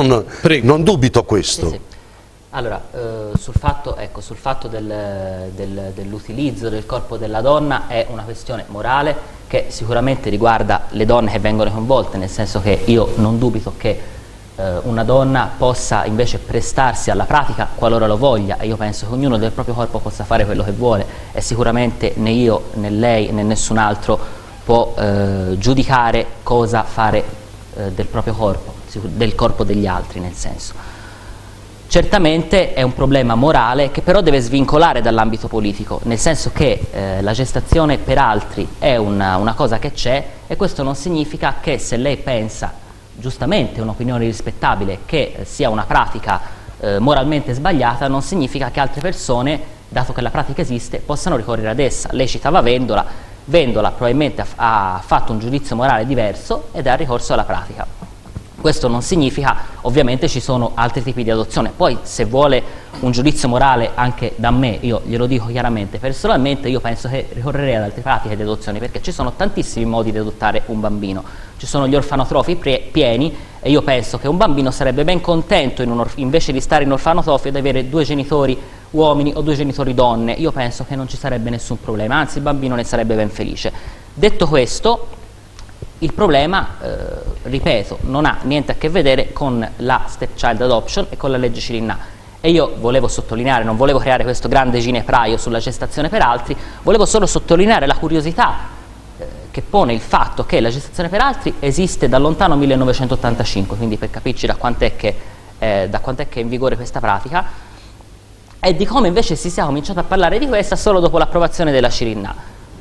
non dubito questo. Sì, sì. Allora, sul fatto dell'utilizzo del corpo della donna è una questione morale che sicuramente riguarda le donne che vengono coinvolte, nel senso che io non dubito che una donna possa invece prestarsi alla pratica qualora lo voglia, e io penso che ognuno del proprio corpo possa fare quello che vuole e sicuramente né io né lei né nessun altro può giudicare cosa fare del proprio corpo, del corpo degli altri, nel senso. Certamente è un problema morale che però deve svincolare dall'ambito politico, nel senso che la gestazione per altri è una cosa che c'è, e questo non significa che se lei pensa, giustamente un'opinione rispettabile, che sia una pratica moralmente sbagliata, non significa che altre persone, dato che la pratica esiste, possano ricorrere ad essa. Lei citava Vendola probabilmente ha fatto un giudizio morale diverso ed ha ricorso alla pratica. Questo non significa, ovviamente ci sono altri tipi di adozione. Poi se vuole un giudizio morale anche da me, io glielo dico chiaramente, personalmente io penso che ricorrerei ad altre pratiche di adozione, perché ci sono tantissimi modi di adottare un bambino. Ci sono gli orfanotrofi pieni, e io penso che un bambino sarebbe ben contento invece di stare in orfanotrofio, di avere 2 genitori uomini o 2 genitori donne. Io penso che non ci sarebbe nessun problema, anzi il bambino ne sarebbe ben felice. Detto questo, il problema, ripeto, non ha niente a che vedere con la stepchild adoption e con la legge Cirinnà. E io volevo sottolineare, non volevo creare questo grande ginepraio sulla gestazione per altri, volevo solo sottolineare la curiosità che pone il fatto che la gestazione per altri esiste dal lontano 1985, quindi per capirci da quant'è che è in vigore questa pratica, e di come invece si sia cominciato a parlare di questa solo dopo l'approvazione della Cirinnà.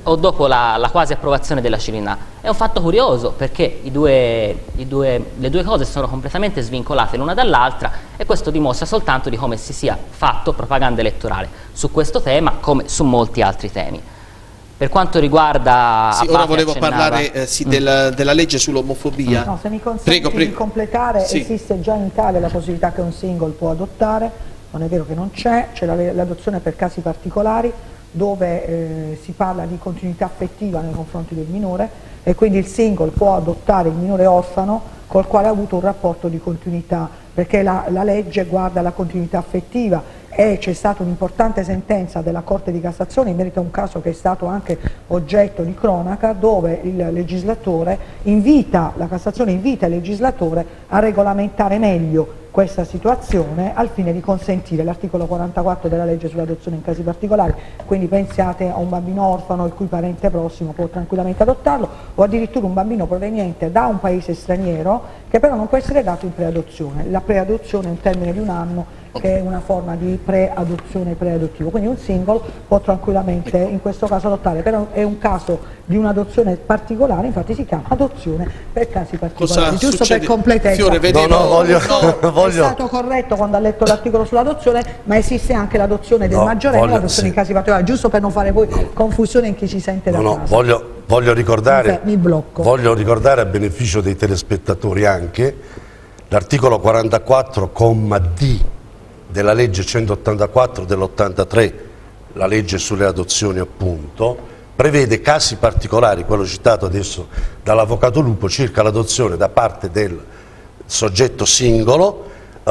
o dopo la quasi approvazione della Cirinà. È un fatto curioso perché le due cose sono completamente svincolate l'una dall'altra, e questo dimostra soltanto di come si sia fatto propaganda elettorale su questo tema come su molti altri temi. Per quanto riguarda... Sì, ora volevo parlare della legge sull'omofobia. No, se mi consenti di completare, sì. Esiste già in Italia la possibilità che un single può adottare, non è vero che non c'è l'adozione per casi particolari, dove si parla di continuità affettiva nei confronti del minore, e quindi il single può adottare il minore orfano col quale ha avuto un rapporto di continuità, perché la legge guarda la continuità affettiva, e c'è stata un'importante sentenza della Corte di Cassazione in merito a un caso che è stato anche oggetto di cronaca, dove il legislatore la Cassazione invita il legislatore a regolamentare meglio questa situazione al fine di consentire l'articolo 44 della legge sull'adozione in casi particolari, quindi pensiate a un bambino orfano il cui parente prossimo può tranquillamente adottarlo, o addirittura un bambino proveniente da un paese straniero che però non può essere dato in preadozione. La preadozione è un termine di un anno, che è una forma di preadozione preadottivo, quindi un single può tranquillamente in questo caso adottare, però è un caso di un'adozione particolare, infatti si chiama adozione per casi particolari. Giusto per completezza. Fiore, è stato corretto quando ha letto l'articolo sull'adozione, ma esiste anche l'adozione del maggiorenne e l'adozione in casi particolari, giusto per non fare poi confusione in chi ci sente da casa. Voglio ricordare a beneficio dei telespettatori anche l'articolo 44, comma D della legge 184 dell'83, la legge sulle adozioni appunto, prevede casi particolari, quello citato adesso dall'avvocato Lupo, circa l'adozione da parte del soggetto singolo,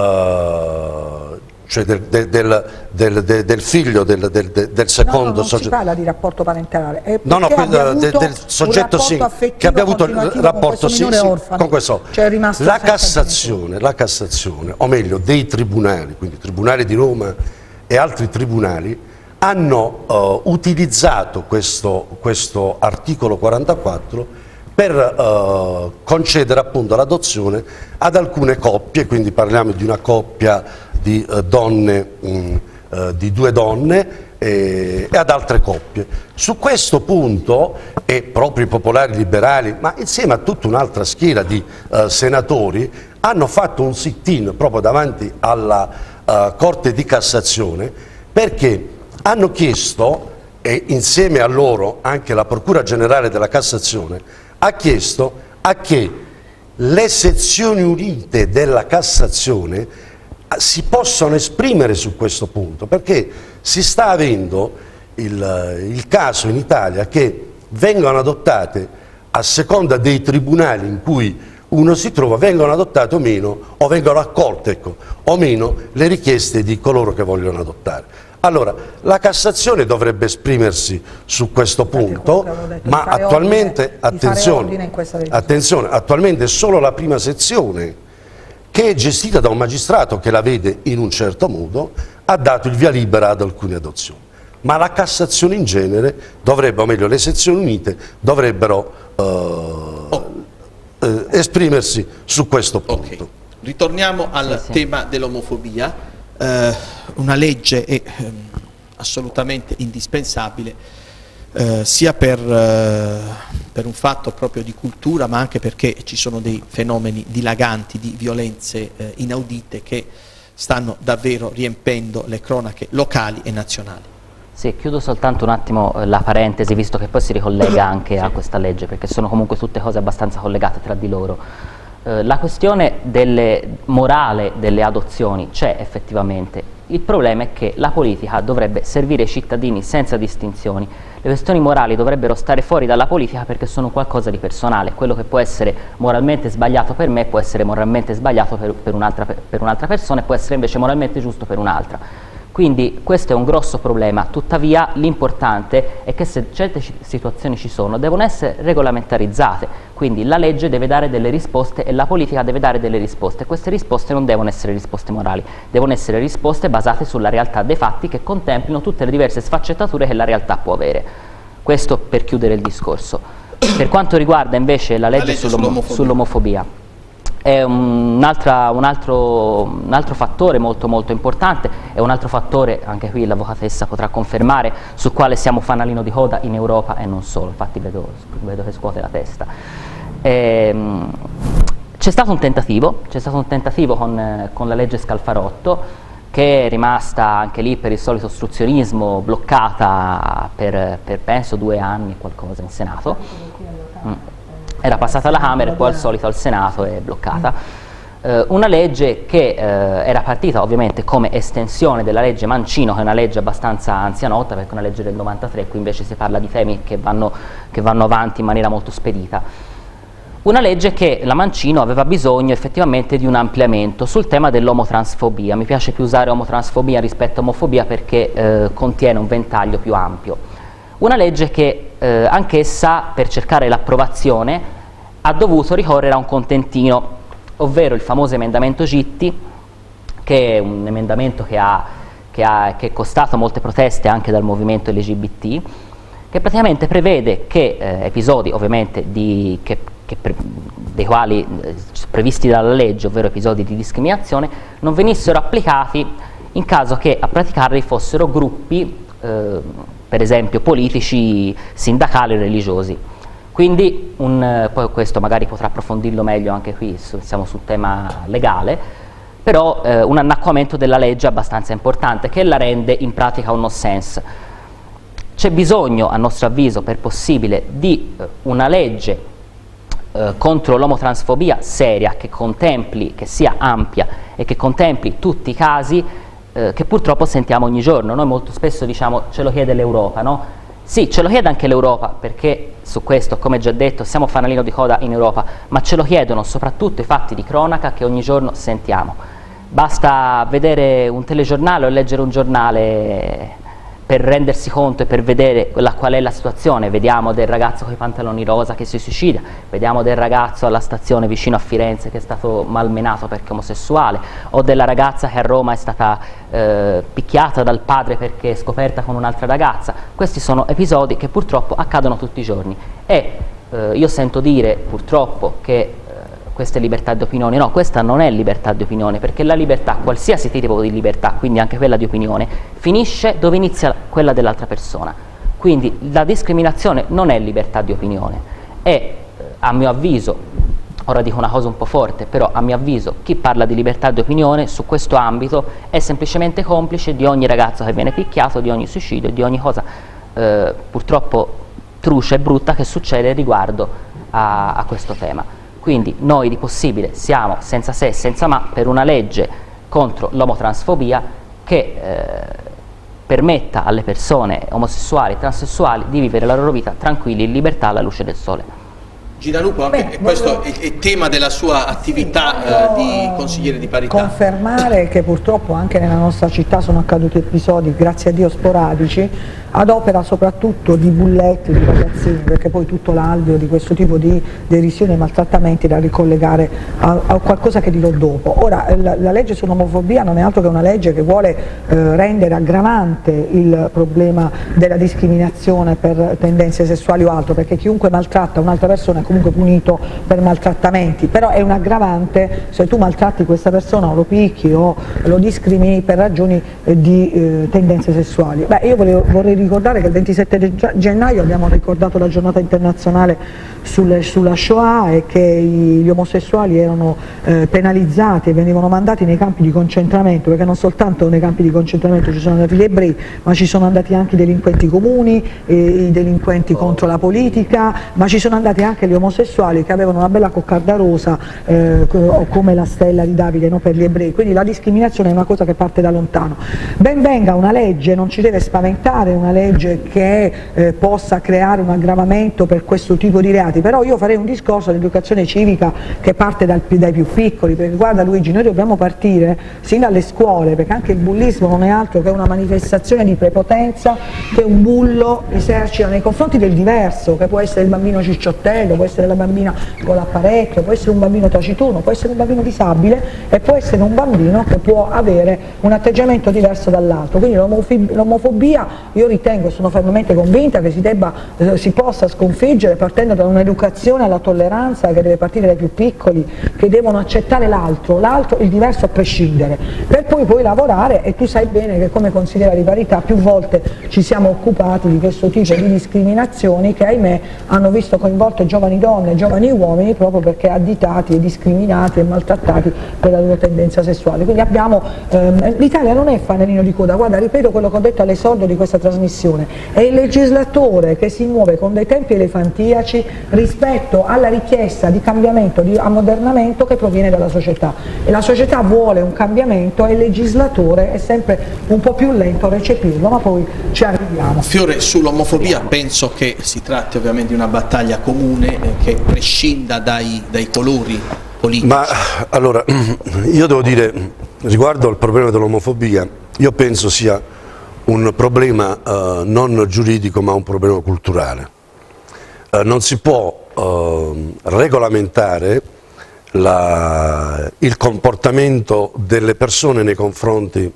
cioè del figlio del secondo non soggetto. Si parla di rapporto parentale, è del soggetto singolo che abbia avuto il rapporto con questo. Cioè la Cassazione, o meglio dei tribunali, quindi tribunali di Roma e altri tribunali, hanno utilizzato questo articolo 44 per concedere appunto l'adozione ad alcune coppie, quindi parliamo di una coppia di due donne e ad altre coppie. Su questo punto, e proprio i popolari liberali, ma insieme a tutta un'altra schiera di senatori, hanno fatto un sit-in proprio davanti alla Corte di Cassazione, perché hanno chiesto, e insieme a loro anche la Procura Generale della Cassazione ha chiesto a che le sezioni unite della Cassazione si possano esprimere su questo punto, perché si sta avendo il caso in Italia che vengono adottate, a seconda dei tribunali in cui uno si trova, vengono adottate o meno, o vengono accolte o meno le richieste di coloro che vogliono adottare. Allora, la Cassazione dovrebbe esprimersi su questo punto, ma attualmente, attenzione, attualmente è solo la prima sezione, che è gestita da un magistrato che la vede in un certo modo, ha dato il via libera ad alcune adozioni. Ma la Cassazione in genere dovrebbe, o meglio le sezioni unite, dovrebbero esprimersi su questo punto. Okay. Ritorniamo al tema dell'omofobia. Una legge è assolutamente indispensabile, sia per un fatto proprio di cultura, ma anche perché ci sono dei fenomeni dilaganti di violenze inaudite che stanno davvero riempendo le cronache locali e nazionali. Sì, chiudo soltanto un attimo la parentesi, visto che poi si ricollega anche a questa legge, perché sono comunque tutte cose abbastanza collegate tra di loro. La questione morale delle adozioni c'è effettivamente, il problema è che la politica dovrebbe servire i cittadini senza distinzioni, le questioni morali dovrebbero stare fuori dalla politica perché sono qualcosa di personale, quello che può essere moralmente sbagliato per me può essere moralmente sbagliato per un'altra persona e può essere invece moralmente giusto per un'altra. Quindi questo è un grosso problema, tuttavia l'importante è che se certe situazioni ci sono devono essere regolamentarizzate, quindi la legge deve dare delle risposte e la politica deve dare delle risposte. Queste risposte non devono essere risposte morali, devono essere risposte basate sulla realtà dei fatti che contemplino tutte le diverse sfaccettature che la realtà può avere. Questo per chiudere il discorso. Per quanto riguarda invece la legge sull'omofobia, è un altro fattore molto importante, è un altro fattore, anche qui l'avvocatessa potrà confermare, sul quale siamo fanalino di coda in Europa e non solo, infatti vedo che scuote la testa. C'è stato un tentativo con la legge Scalfarotto, che è rimasta anche lì per il solito ostruzionismo bloccata per penso 2 anni e qualcosa in Senato. Era passata alla Camera e poi al solito al Senato è bloccata. Una legge che era partita ovviamente come estensione della legge Mancino, che è una legge abbastanza anzianotta perché è una legge del 93, qui invece si parla di temi che vanno avanti in maniera molto spedita. Una legge che la Mancino aveva bisogno effettivamente di un ampliamento sul tema dell'omotransfobia. Mi piace più usare omotransfobia rispetto a omofobia perché contiene un ventaglio più ampio. Una legge che anch'essa, per cercare l'approvazione, ha dovuto ricorrere a un contentino, ovvero il famoso emendamento Gitti, che è un emendamento che è costato molte proteste anche dal movimento LGBT, che praticamente prevede che episodi ovviamente dei quali previsti dalla legge, ovvero episodi di discriminazione, non venissero applicati in caso che a praticarli fossero gruppi, per esempio politici, sindacali o religiosi. Quindi, poi questo magari potrà approfondirlo meglio anche qui, siamo sul tema legale, però un annacquamento della legge abbastanza importante che la rende in pratica un no sense. C'è bisogno, a nostro avviso, per possibile, di una legge contro l'omotransfobia seria, che sia ampia e che contempli tutti i casi che purtroppo sentiamo ogni giorno. Noi molto spesso diciamo ce lo chiede l'Europa, no? Sì, ce lo chiede anche l'Europa, perché su questo, come già detto, siamo fanalino di coda in Europa, ma ce lo chiedono soprattutto i fatti di cronaca che ogni giorno sentiamo. Basta vedere un telegiornale o leggere un giornale per rendersi conto e per vedere qual è la situazione. Vediamo del ragazzo con i pantaloni rosa che si suicida, vediamo del ragazzo alla stazione vicino a Firenze che è stato malmenato perché omosessuale, o della ragazza che a Roma è stata picchiata dal padre perché è scoperta con un'altra ragazza. Questi sono episodi che purtroppo accadono tutti i giorni e io sento dire purtroppo che questa è libertà di opinione. No, questa non è libertà di opinione, perché la libertà, qualsiasi tipo di libertà, quindi anche quella di opinione, finisce dove inizia quella dell'altra persona. Quindi la discriminazione non è libertà di opinione, è, a mio avviso, ora dico una cosa un po' forte, però a mio avviso chi parla di libertà di opinione su questo ambito è semplicemente complice di ogni ragazzo che viene picchiato, di ogni suicidio, di ogni cosa purtroppo trucia e brutta che succede riguardo a questo tema. Quindi noi di possibile siamo senza se e senza ma per una legge contro l'omotransfobia che permetta alle persone omosessuali e transessuali di vivere la loro vita tranquilli, in libertà, alla luce del sole. Giralupo, anche questo è tema della sua attività di consigliere di parità. Confermare che purtroppo anche nella nostra città sono accaduti episodi, grazie a Dio sporadici, ad opera soprattutto di bulletti, di ragazzini, perché poi tutto l'alveo di questo tipo di derisioni e maltrattamenti da ricollegare a qualcosa che dirò dopo. Ora, la legge sull'omofobia non è altro che una legge che vuole rendere aggravante il problema della discriminazione per tendenze sessuali o altro, perché chiunque maltratta un'altra persona è comunque punito per maltrattamenti, però è un aggravante se tu maltratti questa persona o lo picchi o lo discrimini per ragioni di tendenze sessuali. Beh, io vorrei ricordare che il 27 gennaio abbiamo ricordato la giornata internazionale sulla Shoah e che gli omosessuali erano penalizzati e venivano mandati nei campi di concentramento, perché non soltanto nei campi di concentramento ci sono andati gli ebrei, ma ci sono andati anche i delinquenti comuni, i delinquenti contro la politica, ma ci sono andati anche gli omosessuali che avevano una bella coccarda rosa come la stella di Davide, no, per gli ebrei. Quindi la discriminazione è una cosa che parte da lontano. Ben venga una legge, non ci deve spaventare una legge che possa creare un aggravamento per questo tipo di reati, però io farei un discorso dell'educazione civica che parte dai più piccoli, perché guarda Luigi, noi dobbiamo partire sin dalle scuole, perché anche il bullismo non è altro che una manifestazione di prepotenza che un bullo esercita nei confronti del diverso, che può essere il bambino cicciottello, può essere la bambina con l'apparecchio, può essere un bambino taciturno, può essere un bambino disabile e può essere un bambino che può avere un atteggiamento diverso dall'altro. Quindi l'omofobia, io ritengo, sono fermamente convinta che si possa sconfiggere partendo da un'educazione alla tolleranza che deve partire dai più piccoli, che devono accettare l'altro, il diverso a prescindere, per poi lavorare. E tu sai bene che come consigliera di parità più volte ci siamo occupati di questo tipo di discriminazioni che ahimè hanno visto coinvolte giovani donne e giovani uomini proprio perché additati e discriminati e maltrattati per la loro tendenza sessuale. Quindi l'Italia non è fanalino di coda, guarda, ripeto quello che ho detto all'esordio di questa trasmissione, è il legislatore che si muove con dei tempi elefantiaci rispetto alla richiesta di cambiamento, di ammodernamento che proviene dalla società, e la società vuole un cambiamento e il legislatore è sempre un po' più lento a recepirlo, ma poi ci arriviamo. Fiore, sull'omofobia penso che si tratti ovviamente di una battaglia comune che prescinda dai colori politici. Ma allora, io devo dire, riguardo al problema dell'omofobia, io penso sia un problema non giuridico ma un problema culturale. Non si può regolamentare il comportamento delle persone nei confronti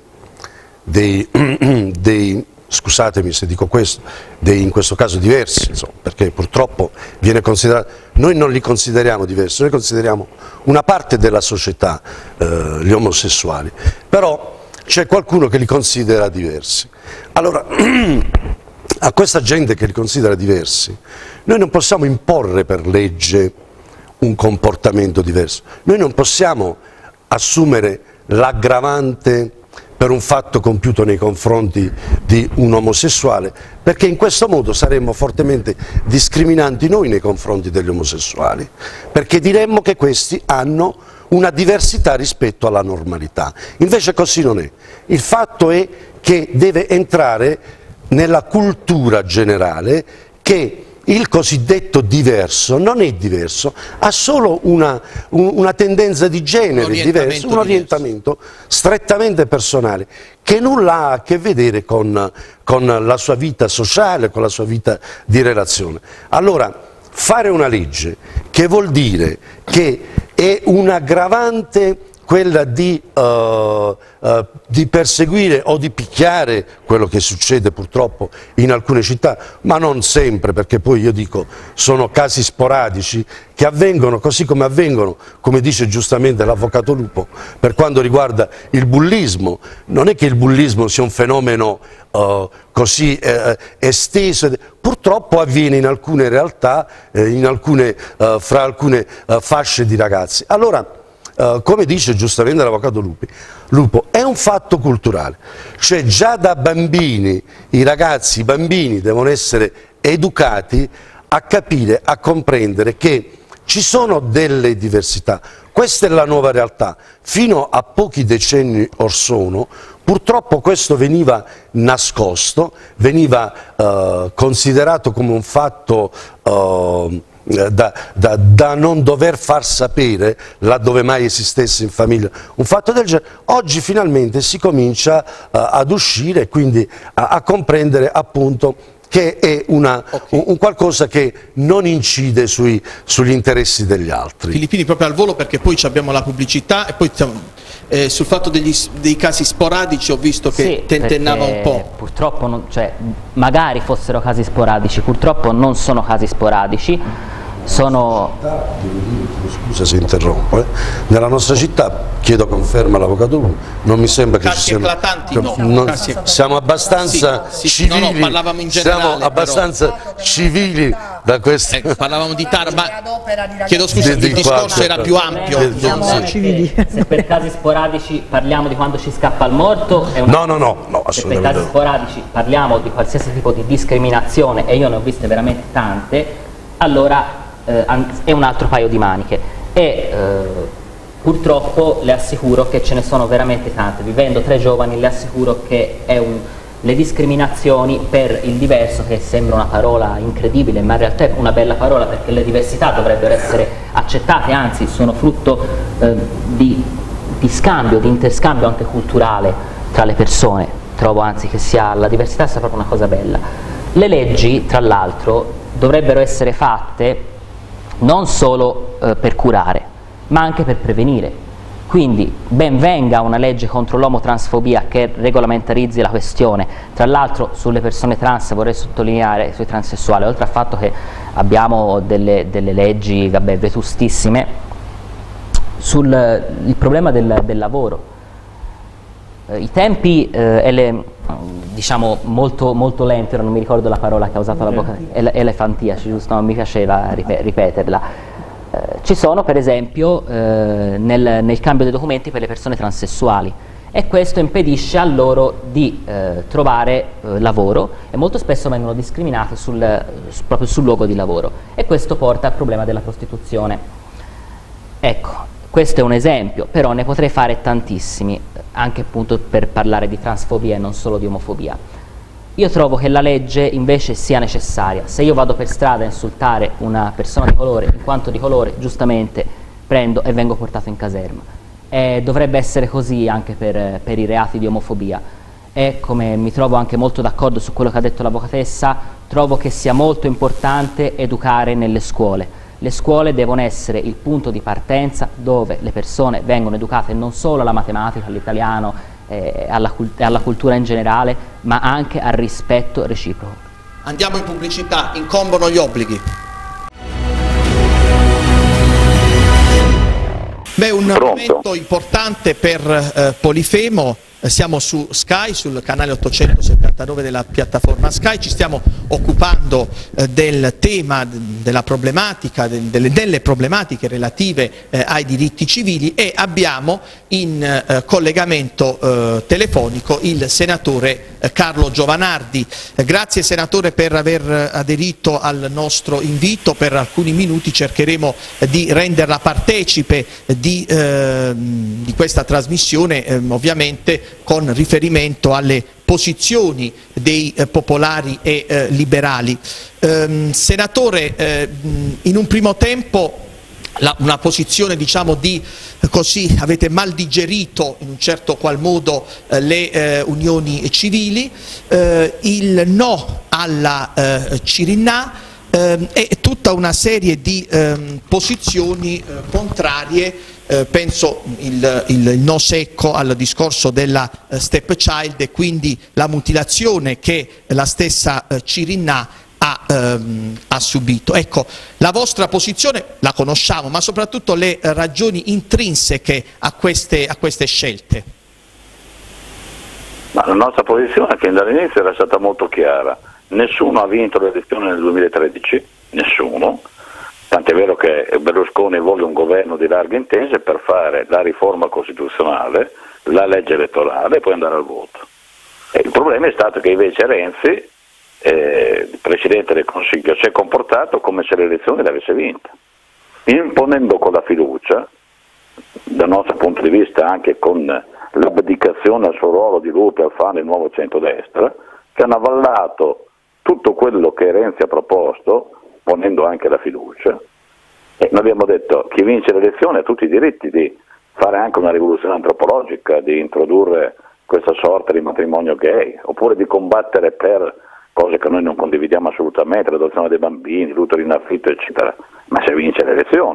dei scusatemi se dico questo, in questo caso diversi, insomma, perché purtroppo viene considerato, noi non li consideriamo diversi, noi consideriamo una parte della società, gli omosessuali, però c'è qualcuno che li considera diversi. Allora, a questa gente che li considera diversi, noi non possiamo imporre per legge un comportamento diverso, noi non possiamo assumere l'aggravante per un fatto compiuto nei confronti di un omosessuale, perché in questo modo saremmo fortemente discriminanti noi nei confronti degli omosessuali, perché diremmo che questi hanno una diversità rispetto alla normalità. Invece così non è. Il fatto è che deve entrare nella cultura generale che il cosiddetto diverso non è diverso, ha solo una tendenza di genere diverso, un orientamento strettamente personale che nulla ha a che vedere con la sua vita sociale, con la sua vita di relazione. Allora, fare una legge che vuol dire che è un aggravante quella di perseguire o di picchiare, quello che succede purtroppo in alcune città, ma non sempre, perché poi io dico sono casi sporadici che avvengono così come avvengono, come dice giustamente l'avvocato Lupo, per quanto riguarda il bullismo. Non è che il bullismo sia un fenomeno così esteso, purtroppo avviene in alcune realtà, fra alcune fasce di ragazzi. Allora, come dice giustamente l'avvocato Lupo, è un fatto culturale, cioè già da bambini i bambini devono essere educati a capire, a comprendere che ci sono delle diversità. Questa è la nuova realtà. Fino a pochi decenni or sono, purtroppo questo veniva nascosto, veniva considerato come un fatto da non dover far sapere laddove mai esistesse in famiglia un fatto del genere. Oggi finalmente si comincia ad uscire e quindi a comprendere appunto che è un qualcosa che non incide sugli interessi degli altri. Filippini, proprio al volo, perché poi abbiamo la pubblicità e poi sul fatto dei casi sporadici ho visto che sì, tentennava un po'. Purtroppo, magari fossero casi sporadici, purtroppo non sono casi sporadici. Scusa se interrompo, nella nostra città, chiedo conferma all'avvocato Lupo, non mi sembra che casi ci siano eclatanti, no. Siamo abbastanza civili, no, parlavamo in generale, siamo abbastanza civili da questo. Parlavamo di Taranto, ma chiedo scusa, il discorso era più ampio. Se per casi sporadici parliamo di quando ci scappa il morto, è no, assolutamente. Se per casi sporadici parliamo di qualsiasi tipo di discriminazione, e io ne ho viste veramente tante, allora è un altro paio di maniche. E purtroppo le assicuro che ce ne sono veramente tante. Vivendo tra i giovani le assicuro che le discriminazioni per il diverso, che sembra una parola incredibile ma in realtà è una bella parola, perché le diversità dovrebbero essere accettate, anzi sono frutto di scambio, di interscambio anche culturale tra le persone. Trovo anzi che la diversità sia proprio una cosa bella. Le leggi, tra l'altro, dovrebbero essere fatte non solo per curare, ma anche per prevenire. Quindi ben venga una legge contro l'omotransfobia che regolamentarizzi la questione. Tra l'altro sulle persone trans vorrei sottolineare, sui transessuali, oltre al fatto che abbiamo delle leggi vetustissime, sul problema del lavoro. I tempi diciamo molto lenti, ora non mi ricordo la parola che ha usato l'avvocato, elefantiaci, giusto? Non mi piaceva ripeterla. Ci sono per esempio nel cambio dei documenti per le persone transessuali, e questo impedisce a loro di trovare lavoro, e molto spesso vengono discriminate proprio sul luogo di lavoro, e questo porta al problema della prostituzione. Ecco, questo è un esempio, però ne potrei fare tantissimi, anche appunto per parlare di transfobia e non solo di omofobia. Io trovo che la legge invece sia necessaria. Se io vado per strada a insultare una persona di colore in quanto di colore, giustamente prendo e vengo portato in caserma. Dovrebbe essere così anche per i reati di omofobia. E come mi trovo anche molto d'accordo su quello che ha detto l'avvocatessa, trovo che sia molto importante educare nelle scuole. Le scuole devono essere il punto di partenza dove le persone vengono educate non solo alla matematica, all'italiano, alla cultura in generale, ma anche al rispetto reciproco. Andiamo in pubblicità, incombono gli obblighi. Beh, un momento importante per Polifemo. Siamo su Sky, sul canale 879 della piattaforma Sky, ci stiamo occupando del tema, della problematica, delle problematiche relative ai diritti civili, e abbiamo in collegamento telefonico il senatore Carlo Giovanardi. Grazie senatore per aver aderito al nostro invito. Per alcuni minuti cercheremo di renderla partecipe di questa trasmissione, ovviamente con riferimento alle posizioni dei popolari e liberali. Senatore, in un primo tempo una posizione, diciamo, di così avete mal digerito in un certo qual modo le unioni civili, il no alla Cirinnà e tutta una serie di posizioni contrarie. Penso il no secco al discorso della stepchild e quindi la mutilazione che la stessa Cirinnà ha subito. Ecco, la vostra posizione la conosciamo, ma soprattutto le ragioni intrinseche a queste scelte. Ma la nostra posizione fin dall'inizio era stata molto chiara. Nessuno ha vinto le elezioni nel 2013, nessuno. Tant'è vero che Berlusconi vuole un governo di larghe intese per fare la riforma costituzionale, la legge elettorale e poi andare al voto. E il problema è stato che invece Renzi, il Presidente del Consiglio, si è comportato come se le elezioni le avesse vinte, imponendo con la fiducia, dal nostro punto di vista anche con l'abdicazione al suo ruolo di Lupi Alfano e il nuovo centrodestra, che hanno avallato tutto quello che Renzi ha proposto, ponendo anche la fiducia, e noi abbiamo detto chi vince l'elezione ha tutti i diritti di fare anche una rivoluzione antropologica, di introdurre questa sorta di matrimonio gay, oppure di combattere per cose che noi non condividiamo assolutamente, l'adozione dei bambini, l'utero in affitto, eccetera, ma se vince le elezioni,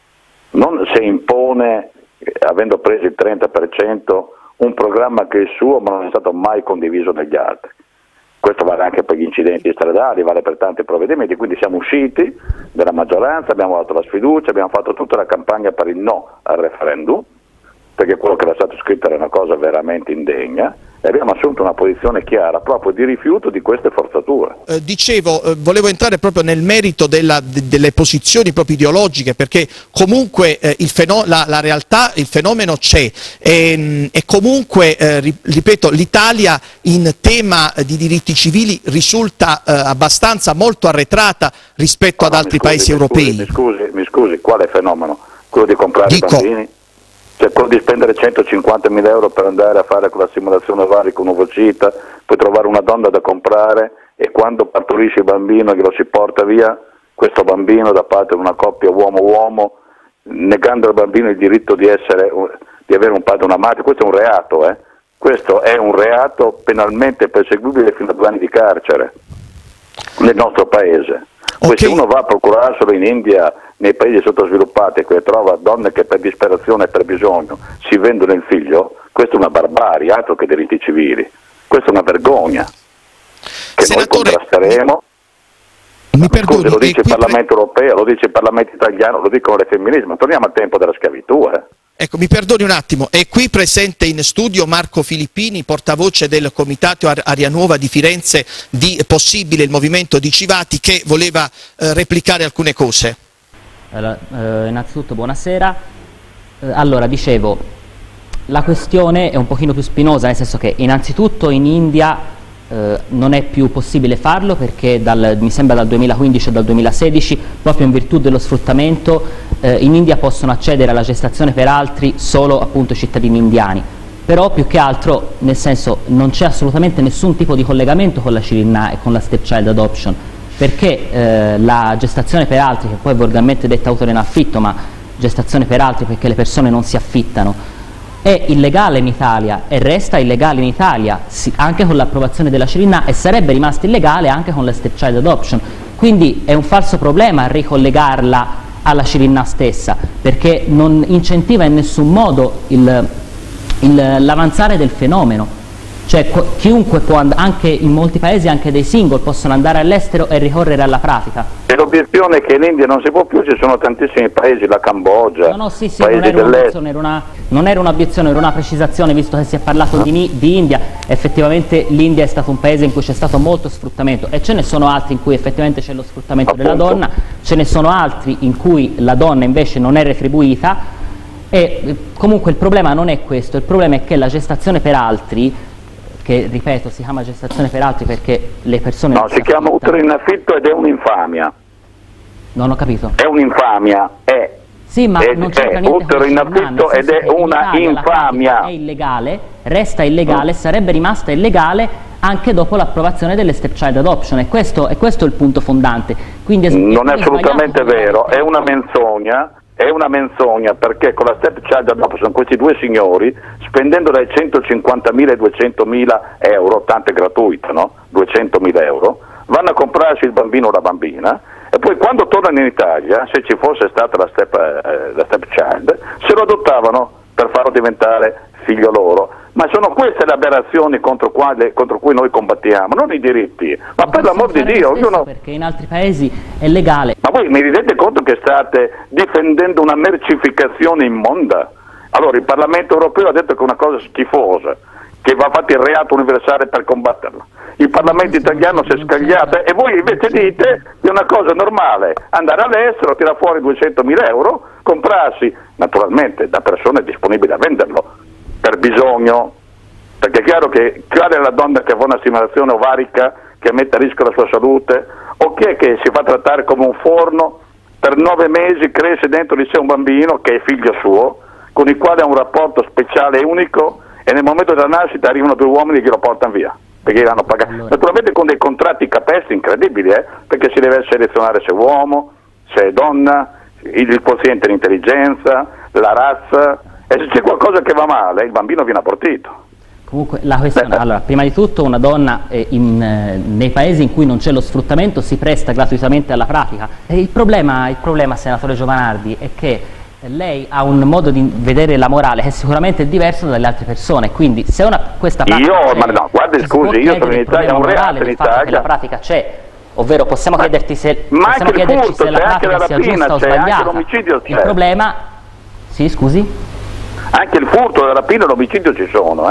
non se impone, avendo preso il 30%, un programma che è suo ma non è stato mai condiviso dagli altri. Questo vale anche per gli incidenti stradali, vale per tanti provvedimenti, quindi siamo usciti dalla maggioranza, abbiamo dato la sfiducia, abbiamo fatto tutta la campagna per il no al referendum, perché quello che era stato scritto era una cosa veramente indegna, e abbiamo assunto una posizione chiara proprio di rifiuto di queste forzature. Volevo entrare proprio nel merito delle posizioni proprio ideologiche, perché comunque la realtà, il fenomeno c'è, e comunque, ripeto, l'Italia in tema di diritti civili risulta abbastanza molto arretrata rispetto ad altri paesi europei. Mi scusi, quale fenomeno? Quello di comprare i bambini? Cioè quello di spendere 150.000 euro per andare a fare quella simulazione ovarica, un ovocita, poi trovare una donna da comprare, e quando partorisce il bambino glielo si porta via questo bambino da parte di una coppia uomo-uomo, negando al bambino il diritto di avere un padre e una madre. Questo è un reato, Questo è un reato penalmente perseguibile fino a 2 anni di carcere nel nostro paese. Poi se uno va a procurarselo in India, nei paesi sottosviluppati, e trova donne che per disperazione e per bisogno si vendono il figlio, questa è una barbarie, altro che diritti civili. Questa è una vergogna che Senatore, noi contrasteremo. Mi perdoni, Scusi, lo dice il Parlamento europeo, lo dice il Parlamento italiano, lo dicono le femministe, ma torniamo al tempo della schiavitù. Ecco, mi perdoni un attimo, è qui presente in studio Marco Filippini, portavoce del Comitato Aria Nuova di Firenze di Possibile, il movimento di Civati, che voleva replicare alcune cose. Allora, innanzitutto buonasera. Allora, dicevo, la questione è un pochino più spinosa, nel senso che innanzitutto in India non è più possibile farlo perché mi sembra dal 2015 o dal 2016, proprio in virtù dello sfruttamento, in India possono accedere alla gestazione per altri solo appunto i cittadini indiani. Però più che altro, nel senso, non c'è assolutamente nessun tipo di collegamento con la Shirinah e con la stepchild adoption, perché la gestazione per altri, che poi è volgarmente detta utero in affitto, ma gestazione per altri perché le persone non si affittano, è illegale in Italia e resta illegale in Italia anche con l'approvazione della Shirinah, e sarebbe rimasta illegale anche con la stepchild adoption. Quindi è un falso problema ricollegarla alla Shirinah stessa, perché non incentiva in nessun modo l'avanzare del fenomeno. Cioè chiunque può, anche in molti paesi, anche dei single, possono andare all'estero e ricorrere alla pratica. E l'obiezione è che in India non si può più, ci sono tantissimi paesi, la Cambogia, sì, paesi dell'est. Non era un'obiezione, era una precisazione, visto che si è parlato di India. Effettivamente l'India è stato un paese in cui c'è stato molto sfruttamento, e ce ne sono altri in cui effettivamente c'è lo sfruttamento della donna, ce ne sono altri in cui la donna invece non è retribuita, e comunque il problema non è questo, il problema è che la gestazione per altri, che ripeto si chiama gestazione per altri perché le persone... No, si chiama utero in affitto ed è un'infamia. Non ho capito. È un'infamia, è. Sì, ma non c'entra niente utero in affitto ed è una infamia. È illegale, resta illegale, sarebbe rimasta illegale anche dopo l'approvazione delle stepchild adoption, e questo è il punto fondante. Quindi non è assolutamente vero, è una menzogna. È una menzogna, perché con la stepchild adoption questi due signori, spendendo dai 150.000 ai 200.000 euro, tanto è gratuita, no? 200.000 euro, vanno a comprarsi il bambino o la bambina, e poi quando tornano in Italia, se ci fosse stata la stepchild, se lo adottavano per farlo diventare figlio loro. Ma sono queste le aberrazioni contro cui noi combattiamo, non i diritti, ma per l'amor di Dio. Perché in altri paesi è legale. Ma voi mi rendete conto che state difendendo una mercificazione immonda? Allora il Parlamento europeo ha detto che è una cosa schifosa, che va fatto il reato universale per combatterla. Il Parlamento italiano si è scagliato, e voi invece dite che è una cosa normale andare all'estero, tirare fuori 200.000 euro, comprarsi, naturalmente da persone disponibili a venderlo per bisogno, perché è chiaro che qual è la donna che fa una stimolazione ovarica che mette a rischio la sua salute, o chi è che si fa trattare come un forno, per 9 mesi cresce dentro di sé un bambino che è figlio suo, con il quale ha un rapporto speciale e unico, e nel momento della nascita arrivano due uomini che lo portano via, perché l'hanno pagato. Allora, naturalmente con dei contratti capestri incredibili, perché si deve selezionare se è uomo, se è donna, il quoziente di intelligenza, la razza, e se c'è qualcosa che va male il bambino viene abortito. Comunque la questione, allora, prima di tutto una donna nei paesi in cui non c'è lo sfruttamento si presta gratuitamente alla pratica. E il problema, senatore Giovanardi, è che lei ha un modo di vedere la morale che sicuramente è diverso dalle altre persone, quindi se questa pratica io sono in Italia, un reato in Italia, che la pratica c'è, ovvero possiamo chiederci se la pratica sia giusta o sbagliata. Il problema, sì, scusi? Anche il furto, la rapina e l'omicidio ci sono,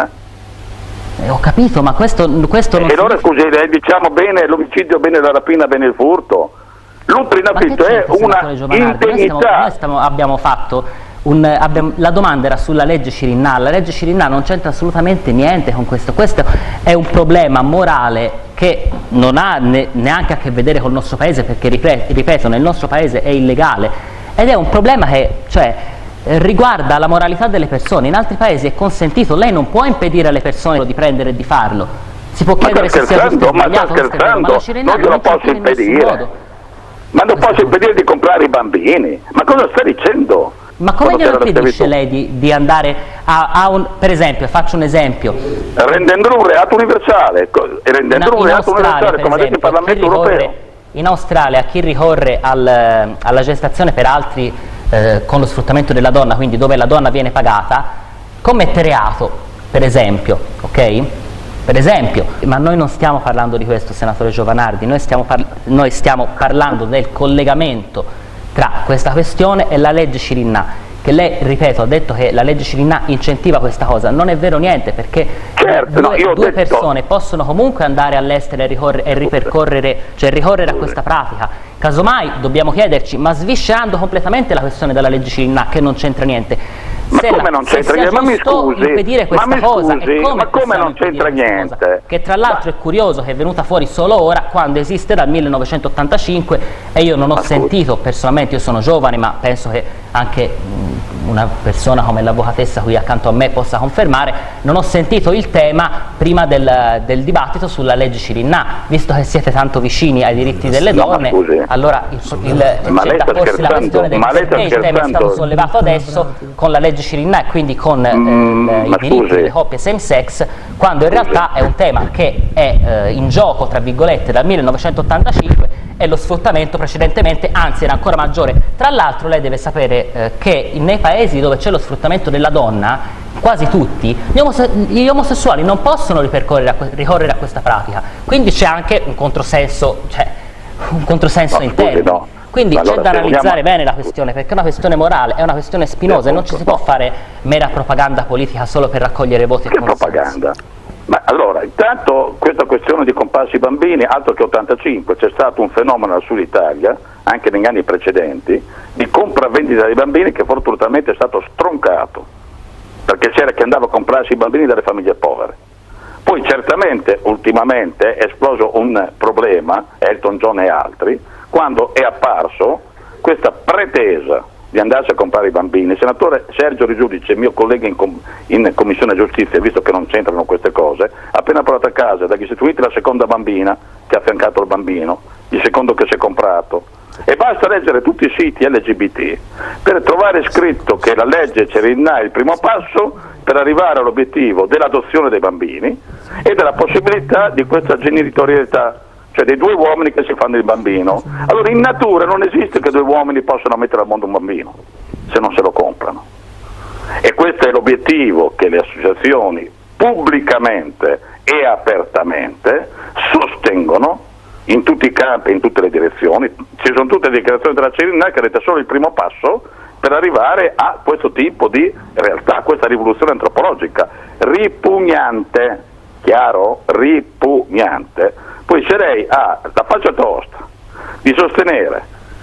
ho capito, ma questo non... E allora scusi, diciamo bene l'omicidio, bene la rapina, bene il furto. L'utero in affitto è una indegnità. Abbiamo fatto la domanda era sulla legge Shirinah. La legge Shirinah non c'entra assolutamente niente con questo. Questo è un problema morale che non ha neanche a che vedere col nostro paese, perché ripeto, nel nostro paese è illegale, ed è un problema che riguarda la moralità delle persone. In altri paesi è consentito, lei non può impedire alle persone di prendere e di farlo. Si può chiedere se sia giusto o sbagliato, ma la Shirinah non glielo posso impedire. Ma non posso impedire di comprare i bambini. Ma cosa sta dicendo? Ma come glielo impedisce lei di andare per esempio, faccio un esempio, rendendolo un reato universale, come ha detto il Parlamento europeo. in Australia chi ricorre alla gestazione per altri con lo sfruttamento della donna, quindi dove la donna viene pagata, commette reato, per esempio, ok? Per esempio, ma noi non stiamo parlando di questo, senatore Giovanardi, noi stiamo parlando del collegamento tra questa questione e la legge Cirinnà, che lei, ripeto, ha detto che la legge Cirinnà incentiva questa cosa. Non è vero niente, perché due persone possono comunque andare all'estero e ripercorrere, cioè ricorrere a questa pratica. Casomai dobbiamo chiederci, ma sviscerando completamente la questione della legge Cirinnà, che non c'entra niente. Ma come non c'entra niente? Ma mi scusi, impedire questa cosa, ma come non c'entra niente? Che tra l'altro è curioso che è venuta fuori solo ora, quando esiste dal 1985, e io non ho sentito, personalmente io sono giovane, ma penso che anche una persona come l'avvocatessa qui accanto a me possa confermare, non ho sentito il tema prima del dibattito sulla legge Cirinnà. Visto che siete tanto vicini ai diritti delle donne, allora c'è da porsi la questione del perché il tema è stato sollevato adesso con la legge Cirinnà e quindi con i diritti delle coppie same sex, quando in realtà è un tema che è in gioco, tra virgolette, dal 1985, e lo sfruttamento precedentemente, anzi era ancora maggiore. Tra l'altro lei deve sapere che nei paesi dove c'è lo sfruttamento della donna, quasi tutti, gli omosessuali non possono ricorrere a questa pratica, quindi c'è anche un controsenso, interno. Quindi c'è da analizzare bene la questione, perché è una questione morale, è una questione spinosa e non ci si può fare mera propaganda politica solo per raccogliere voti e consensi. Propaganda? Ma allora, intanto questa questione di comparsi bambini, altro che 85, c'è stato un fenomeno nel Sud Italia, anche negli anni precedenti, di compravendita dei bambini che fortunatamente è stato stroncato, perché c'era chi andava a comprarsi i bambini dalle famiglie povere. Poi certamente ultimamente è esploso un problema, Elton John e altri, quando è apparso questa pretesa di andarsi a comprare i bambini. Il senatore Sergio Rigiudice, mio collega in Commissione Giustizia, visto che non c'entrano queste cose, ha appena portato a casa dagli Stati Uniti la seconda bambina che ha affiancato il bambino, il secondo che si è comprato. E basta leggere tutti i siti LGBT per trovare scritto che la legge Cirinnà è il primo passo per arrivare all'obiettivo dell'adozione dei bambini e della possibilità di questa genitorialità, cioè dei due uomini che si fanno il bambino. Allora in natura non esiste che due uomini possano mettere al mondo un bambino se non se lo comprano, e questo è l'obiettivo che le associazioni pubblicamente e apertamente sostengono in tutti i campi, in tutte le direzioni. Ci sono tutte le dichiarazioni della Cirinnà che resta solo il primo passo per arrivare a questo tipo di realtà, questa rivoluzione antropologica ripugnante, chiaro? Ripugnante. Poi se lei ha la faccia tosta di sostenere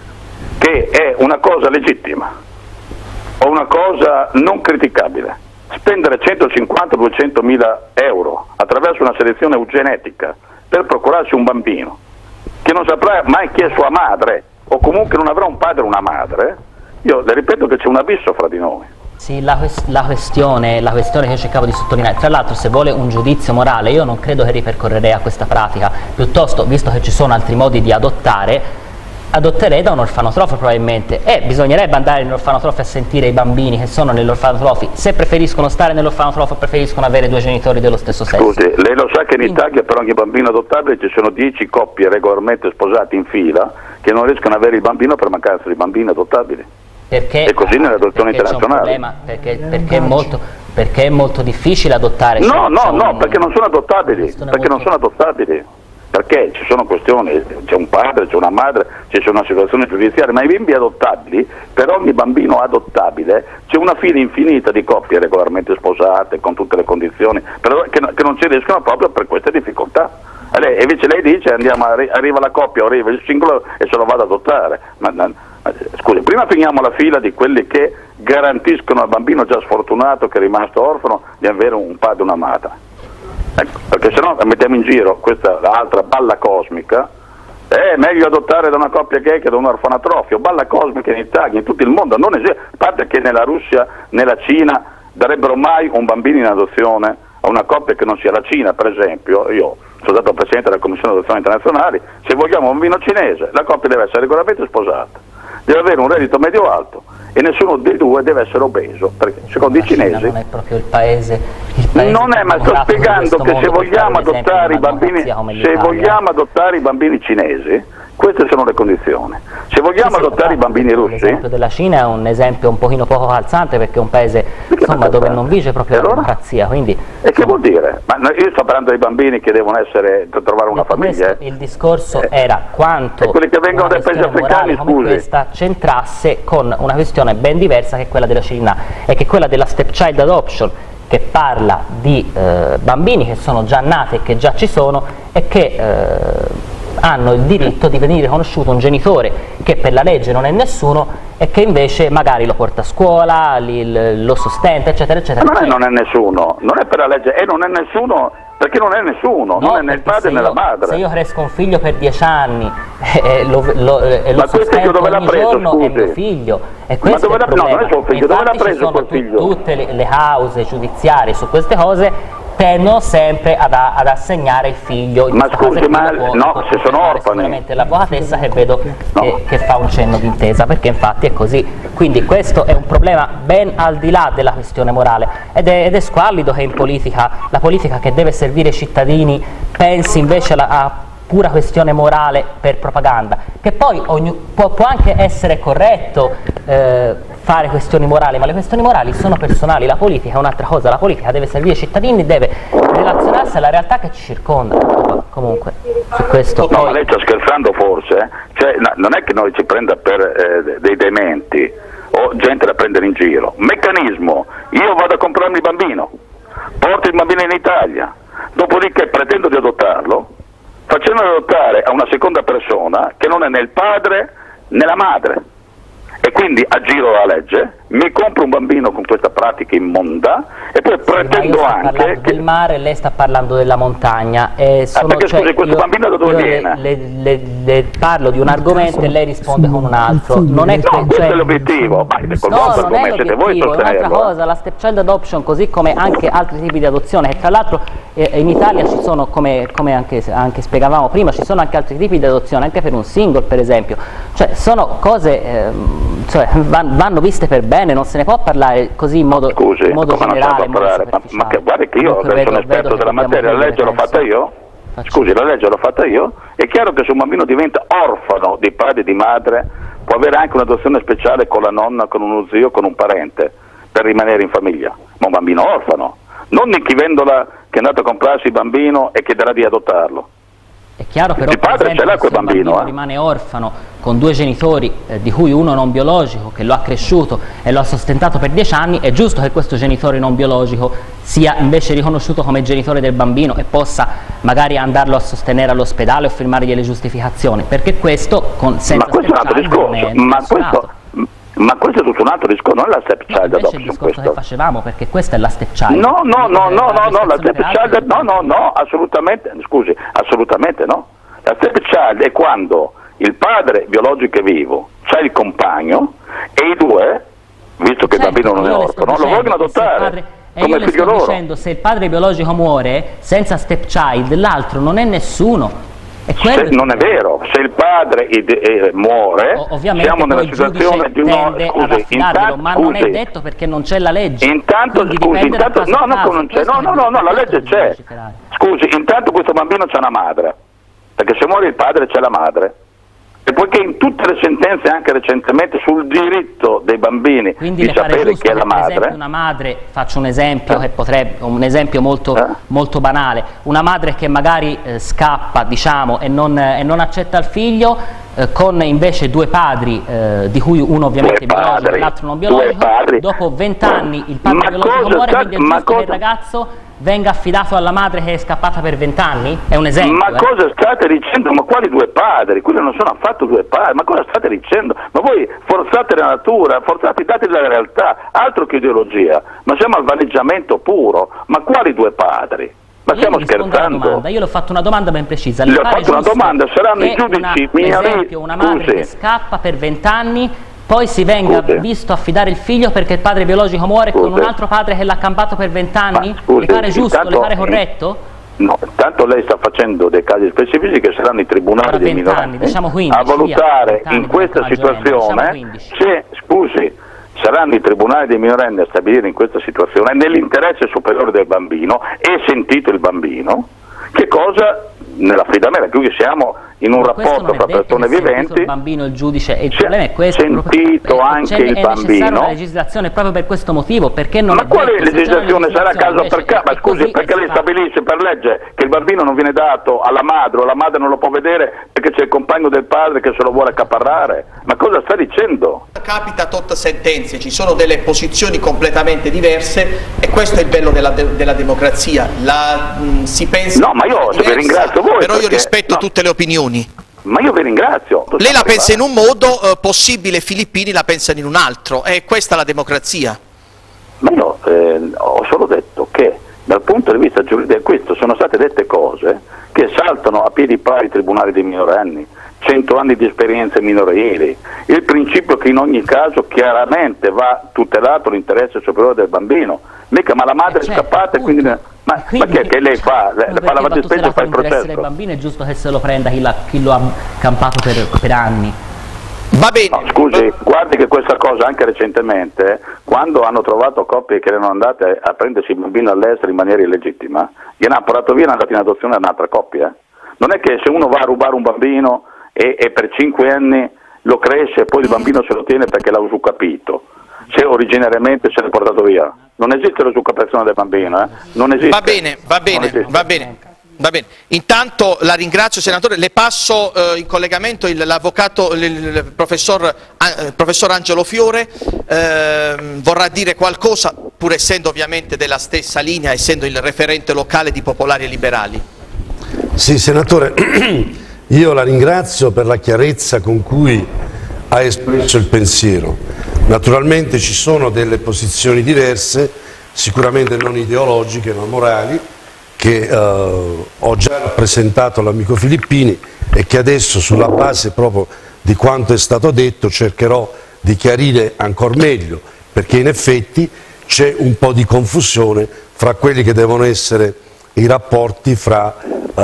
che è una cosa legittima o una cosa non criticabile spendere 150-200 mila euro attraverso una selezione eugenetica per procurarsi un bambino che non saprà mai chi è sua madre, o comunque non avrà un padre o una madre, io le ripeto che c'è un abisso fra di noi. Sì, la questione che io cercavo di sottolineare, tra l'altro se vuole un giudizio morale, io non credo che ripercorrerei a questa pratica, piuttosto, visto che ci sono altri modi di adottare, adotterei da un orfanotrofio probabilmente, e bisognerebbe andare nell'orfanotrofio a sentire i bambini che sono nell'orfanotrofio, se preferiscono stare nell'orfanotrofio o preferiscono avere due genitori dello stesso sesso. Scusi, lei lo sa che in Italia per ogni bambino adottabile ci sono 10 coppie regolarmente sposate in fila che non riescono ad avere il bambino per mancanza di bambini adottabili. Perché, e così nell'adozione internazionale. Perché è molto difficile adottare. No, perché non sono adottabili, perché ci sono questioni, c'è un padre, c'è una madre, c'è una situazione giudiziaria, ma i bimbi adottabili, per ogni bambino adottabile c'è una fila infinita di coppie regolarmente sposate con tutte le condizioni, però che non ci riescono proprio per queste difficoltà. E invece lei dice arriva la coppia o arriva il singolo e se lo vado ad adottare. Scusi, prima finiamo la fila di quelli che garantiscono al bambino già sfortunato che è rimasto orfano di avere un padre e una madre. Ecco, perché se no mettiamo in giro questa altra balla cosmica. È meglio adottare da una coppia gay che da un orfanotrofio. Balla cosmica in Italia, in tutto il mondo non esiste, a parte che nella Russia, nella Cina darebbero mai un bambino in adozione a una coppia che non sia la Cina. Per esempio, io sono stato presidente della Commissione di adozioni internazionali, se vogliamo un bambino cinese la coppia deve essere regolarmente sposata, deve avere un reddito medio alto e nessuno dei due deve essere obeso, perché secondo i cinesi non è proprio il paese non è, ma sto spiegando che se vogliamo adottare i bambini, se vogliamo adottare i bambini cinesi, Queste sono le condizioni. Se vogliamo adottare i bambini russi... L'esempio della Cina è un esempio un pochino poco calzante, perché è un paese insomma, dove non vige proprio la democrazia. Quindi, e che vuol dire? Ma io sto parlando dei bambini che devono trovare una famiglia. Il discorso era quanto quelli che vengono dai paesi africani, come questa c'entrasse con una questione ben diversa, che è quella della cittadinanza, e che è quella della stepchild adoption, che parla di bambini che sono già nati e che già ci sono e che hanno il diritto di venire conosciuto un genitore che per la legge non è nessuno e che invece magari lo porta a scuola, lo sostenta, eccetera, eccetera. Ma non è nessuno, non è per la legge, e non è nessuno perché non è nessuno, non è né il padre né la madre. Se io cresco un figlio per 10 anni e lo sostento ogni giorno, è mio figlio. E questo è il problema. No, non è suo figlio, dove l'ha preso quel figlio? Tutte le cause giudiziarie su queste cose tendono sempre ad assegnare il figlio. Ma scusi, no, se sono orfani. Sicuramente l'avvocatessa, che vedo che fa un cenno d'intesa, perché infatti è così. Quindi questo è un problema ben al di là della questione morale, ed è squallido che in politica, la politica che deve servire i cittadini, pensi invece a pura questione morale per propaganda, che poi può anche essere corretto fare questioni morali, ma le questioni morali sono personali, la politica è un'altra cosa, la politica deve servire i cittadini, deve relazionarsi alla realtà che ci circonda. Comunque, su questo... No, ma lei sta scherzando forse? Cioè, non è che noi ci prenda per dei dementi o gente da prendere in giro. Meccanismo: io vado a comprarmi il bambino, porto il bambino in Italia, dopodiché pretendo di adottarlo, facendo adottare a una seconda persona che non è né il padre né la madre, e quindi aggiro la legge, mi compro un bambino con questa pratica immonda e poi pretendo anche del mare, lei sta parlando della montagna, perché scusi, questo bambino da dove viene? Le parlo di un argomento e lei risponde con un altro. Non è questo è l'obiettivo. No, non è l'obiettivo, è un'altra cosa. La stepchild adoption, così come anche altri tipi di adozione, che tra l'altro in Italia ci sono, come anche spiegavamo prima, ci sono anche altri tipi di adozione, anche per un single per esempio, cioè sono cose vanno viste per bene, non se ne può parlare così in modo generale. Ma che guarda che io sono esperto della materia, la legge l'ho fatta io. Scusi, la legge l'ho fatta io. È chiaro che se un bambino diventa orfano di padre e di madre, può avere anche un'adozione speciale con la nonna, con uno zio, con un parente, per rimanere in famiglia. Ma un bambino orfano, non di chi vendola che è andato a comprarsi il bambino e chiederà di adottarlo. È chiaro però, il padre per esempio, ce l'ha quel se un bambino rimane orfano con due genitori, di cui uno non biologico, che lo ha cresciuto e lo ha sostentato per 10 anni, è giusto che questo genitore non biologico sia invece riconosciuto come genitore del bambino e possa magari andarlo a sostenere all'ospedale o firmargli le giustificazioni, perché questo senza ma questo è tutto un altro discorso, non è la stepchild adoption. Il discorso che facevamo, perché questa è la stepchild. No, la stepchild no, assolutamente, scusi, assolutamente no. La stepchild è quando il padre biologico è vivo, c'è il compagno e i due, visto che il bambino non è orfano, lo vogliono adottare. E io le sto dicendo, se il padre biologico muore senza stepchild, l'altro non è nessuno. Non è vero, se il padre muore, siamo nella situazione di uno, ma non è detto, perché non c'è la legge. Intanto, la legge c'è. Scusi, intanto questo bambino c'è una madre, perché se muore il padre c'è la madre. E poiché in tutte le sentenze, anche recentemente, sul diritto dei bambini di sapere chi è la madre. Per esempio una madre, faccio un esempio che potrebbe, un esempio molto banale, una madre che magari scappa, diciamo, e non accetta il figlio, con invece due padri, di cui uno ovviamente biologico e l'altro non biologico, dopo 20 anni il padre biologico muore, quindi è giusto che il ragazzo venga affidato alla madre che è scappata per 20 anni? È un esempio. Ma cosa state dicendo? Ma quali due padri? Quelli non sono affatto due padri. Ma cosa state dicendo? Ma voi forzate la natura, forzate i dati della realtà, altro che ideologia. Ma siamo al vaneggiamento puro. Ma quali due padri? Ma stiamo scherzando? Io le ho fatto una domanda ben precisa. Le ho fatto una domanda, saranno i giudici per esempio una madre che scappa per 20 anni, poi si venga visto affidare il figlio perché il padre biologico muore con un altro padre che l'ha campato per 20 anni? Le pare giusto? Le pare corretto? No, tanto lei sta facendo dei casi specifici che saranno i tribunali dei minorenni a valutare in questa situazione se, scusi, saranno i tribunali dei minorenni a stabilire in questa situazione, nell'interesse superiore del bambino e sentito il bambino, che cosa nell'affidamento, quindi siamo in un rapporto tra persone viventi. Il bambino, il giudice, e il problema è questo. Sentito anche il bambino. È necessaria una legislazione proprio per questo motivo, perché non ma quale legislazione sarà caso per caso? Ma scusi, perché lei stabilisce per legge che il bambino non viene dato alla madre, o la madre non lo può vedere perché c'è il compagno del padre che se lo vuole accaparrare? Ma cosa sta dicendo? Capita tot sentenze, ci sono delle posizioni completamente diverse e questo è il bello della democrazia. Si pensa, no, ma io vi ringrazio voi, però io rispetto tutte le opinioni. Ma io vi ringrazio. Lei la pensa in un modo, possibile, Filippini la pensano in un altro, è questa la democrazia. Ma io ho solo detto che dal punto di vista giuridico questo sono state dette cose che saltano a piedi pari i tribunali dei minorenni, 100 anni di esperienze minorili, il principio che in ogni caso chiaramente va tutelato l'interesse superiore del bambino, mica ma la madre è scappata e quindi... Ma che lei fa? Le fa la fattispecie e fa il processo? Il bambino è giusto che se lo prenda chi lo ha campato per anni. Va bene. No, scusi, guardi che questa cosa anche recentemente, quando hanno trovato coppie che erano andate a prendersi il bambino all'estero in maniera illegittima, gliene hanno portato via e hanno dato in adozione a un'altra coppia. Non è che se uno va a rubare un bambino e per 5 anni lo cresce e poi il bambino se lo tiene perché l'ha usucapito, se originariamente se l'è portato via. Non esiste l'usucapione del bambino, non esiste. Va bene. Intanto la ringrazio, senatore. Le passo in collegamento l'avvocato, il professor Angelo Fiore. Vorrà dire qualcosa, pur essendo ovviamente della stessa linea, essendo il referente locale di Popolari e Liberali. Sì, senatore, io la ringrazio per la chiarezza con cui ha espresso il pensiero. Naturalmente ci sono delle posizioni diverse, sicuramente non ideologiche ma morali, che ho già rappresentato all'amico Filippini e che adesso sulla base proprio di quanto è stato detto cercherò di chiarire ancora meglio, perché in effetti c'è un po' di confusione fra quelli che devono essere i rapporti fra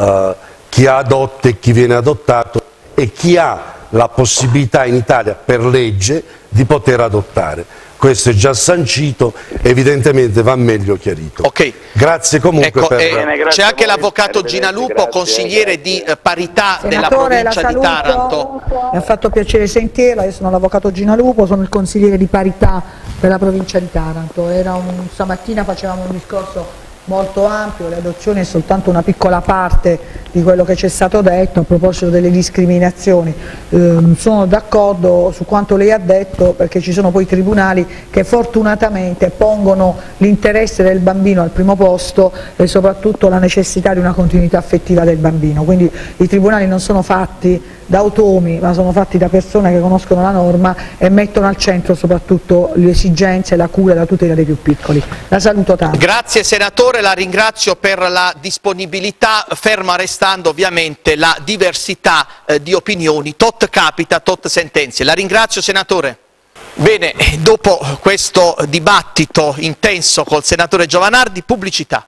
chi adotta e chi viene adottato e chi ha la possibilità in Italia per legge di poter adottare. Questo è già sancito, evidentemente va meglio chiarito. Okay. Grazie comunque. Ecco, c'è anche l'avvocato Gina Lupo, consigliere di parità della provincia di Taranto. Mi ha fatto piacere sentirla, io sono l'avvocato Gina Lupo, sono il consigliere di parità della provincia di Taranto. Stamattina facevamo un discorso molto ampio, le adozioni è soltanto una piccola parte di quello che c'è stato detto a proposito delle discriminazioni. Sono d'accordo su quanto lei ha detto, perché ci sono poi tribunali che fortunatamente pongono l'interesse del bambino al primo posto e soprattutto la necessità di una continuità affettiva del bambino, quindi i tribunali non sono fatti da automi ma sono fatti da persone che conoscono la norma e mettono al centro soprattutto le esigenze, la cura e la tutela dei più piccoli. La saluto tanto. Grazie senatore, la ringrazio per la disponibilità, ferma restando ovviamente la diversità di opinioni, tot capita, tot sentenze. La ringrazio senatore. Bene, dopo questo dibattito intenso col senatore Giovanardi, pubblicità.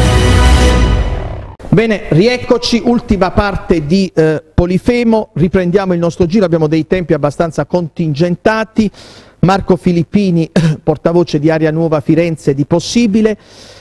Bene, rieccoci, ultima parte di Polifemo, riprendiamo il nostro giro, abbiamo dei tempi abbastanza contingentati. Marco Filippini, portavoce di Area Nuova Firenze di Possibile,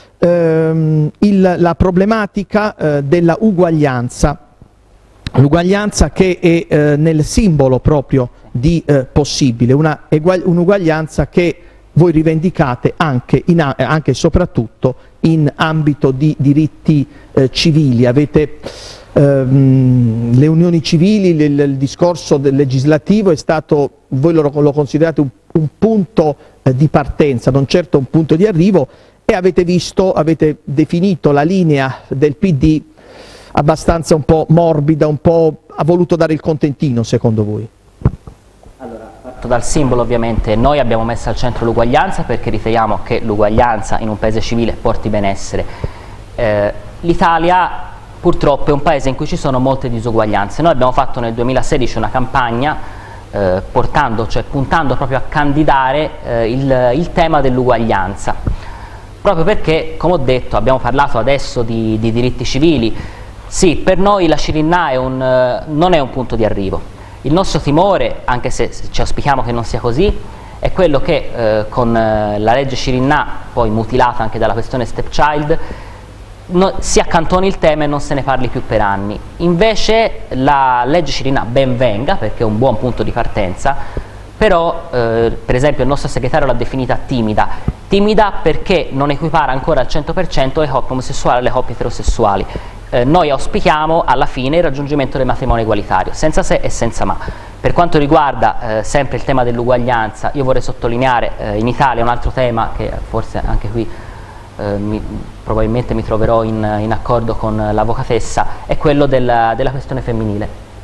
la problematica della uguaglianza, l'uguaglianza che è nel simbolo proprio di Possibile, un'uguaglianza che voi rivendicate anche e soprattutto in ambito di diritti civili. Avete le unioni civili, il discorso legislativo è stato, voi lo considerate un punto di partenza, non certo un punto di arrivo, e avete definito la linea del PD abbastanza un po' morbida, ha voluto dare il contentino secondo voi? Dal simbolo ovviamente noi abbiamo messo al centro l'uguaglianza perché riteniamo che l'uguaglianza in un paese civile porti benessere. L'Italia purtroppo è un paese in cui ci sono molte disuguaglianze. Noi abbiamo fatto nel 2016 una campagna puntando proprio a candidare il tema dell'uguaglianza, proprio perché, come ho detto, abbiamo parlato adesso di diritti civili. Sì, per noi la Cirinnà non è un punto di arrivo. Il nostro timore, anche se ci auspichiamo che non sia così, è quello che con la legge Cirinnà, poi mutilata anche dalla questione stepchild, si accantoni il tema e non se ne parli più per anni. Invece la legge Cirinnà ben venga, perché è un buon punto di partenza, però per esempio il nostro segretario l'ha definita timida perché non equipara ancora al 100% le coppie omosessuali alle coppie eterosessuali. Noi auspichiamo alla fine il raggiungimento del matrimonio egualitario, senza se e senza ma. Per quanto riguarda sempre il tema dell'uguaglianza, io vorrei sottolineare in Italia un altro tema che forse anche qui probabilmente mi troverò in accordo con l'avvocatessa, è quello della questione femminile.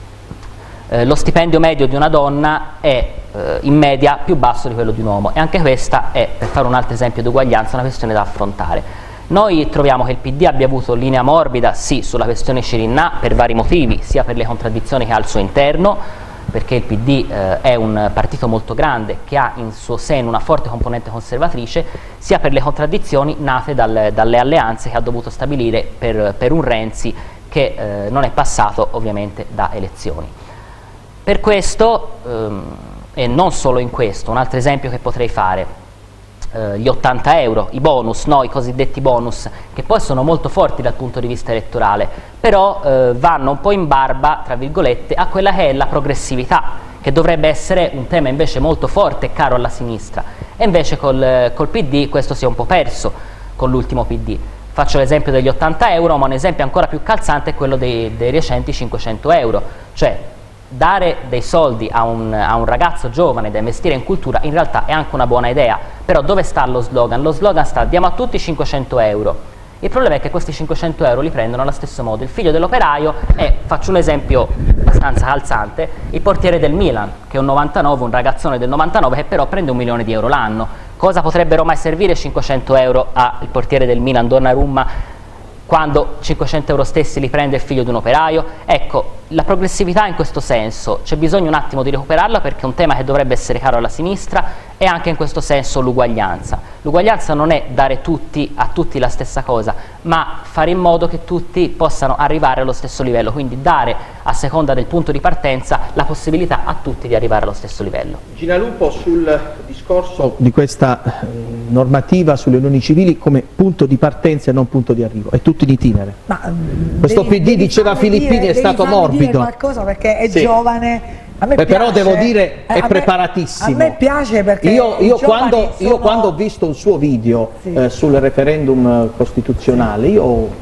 Lo stipendio medio di una donna è in media più basso di quello di un uomo, e anche questa è, per fare un altro esempio di uguaglianza, una questione da affrontare. Noi troviamo che il PD abbia avuto linea morbida sì sulla questione Cirinnà per vari motivi, sia per le contraddizioni che ha al suo interno, perché il PD è un partito molto grande che ha in suo seno una forte componente conservatrice, sia per le contraddizioni nate dalle alleanze che ha dovuto stabilire per un Renzi che non è passato ovviamente da elezioni. Per questo, e non solo in questo, un altro esempio che potrei fare, gli 80 euro, i bonus, no, i cosiddetti bonus, che poi sono molto forti dal punto di vista elettorale, però vanno un po' in barba, tra virgolette, a quella che è la progressività, che dovrebbe essere un tema invece molto forte e caro alla sinistra, e invece col PD questo si è un po' perso, con l'ultimo PD. Faccio l'esempio degli 80 euro, ma un esempio ancora più calzante è quello dei recenti 500 euro, cioè dare dei soldi a un ragazzo giovane da investire in cultura in realtà è anche una buona idea, però dove sta lo slogan? Lo slogan sta: diamo a tutti 500 euro. Il problema è che questi 500 euro li prendono allo stesso modo il figlio dell'operaio e, faccio un esempio abbastanza calzante, il portiere del Milan, che è un 99, un ragazzone del 99 che però prende 1 milione di euro l'anno. Cosa potrebbero mai servire 500 euro al portiere del Milan, Donnarumma, quando 500 euro stessi li prende il figlio di un operaio? Ecco, la progressività in questo senso c'è bisogno un attimo di recuperarla, perché è un tema che dovrebbe essere caro alla sinistra, e anche in questo senso l'uguaglianza. L'uguaglianza non è dare a tutti la stessa cosa, ma fare in modo che tutti possano arrivare allo stesso livello, quindi dare, a seconda del punto di partenza, la possibilità a tutti di arrivare allo stesso livello. Gina Lupo, sul discorso di questa normativa sulle unioni civili come punto di partenza e non punto di arrivo, è tutto in itinere. Questo PD, diceva Filippini, è stato morbido. Qualcosa perché è sì. Giovane. A me piace, però devo dire è preparatissimo. A me piace perché io quando ho visto un suo video sì. Sul referendum costituzionale, io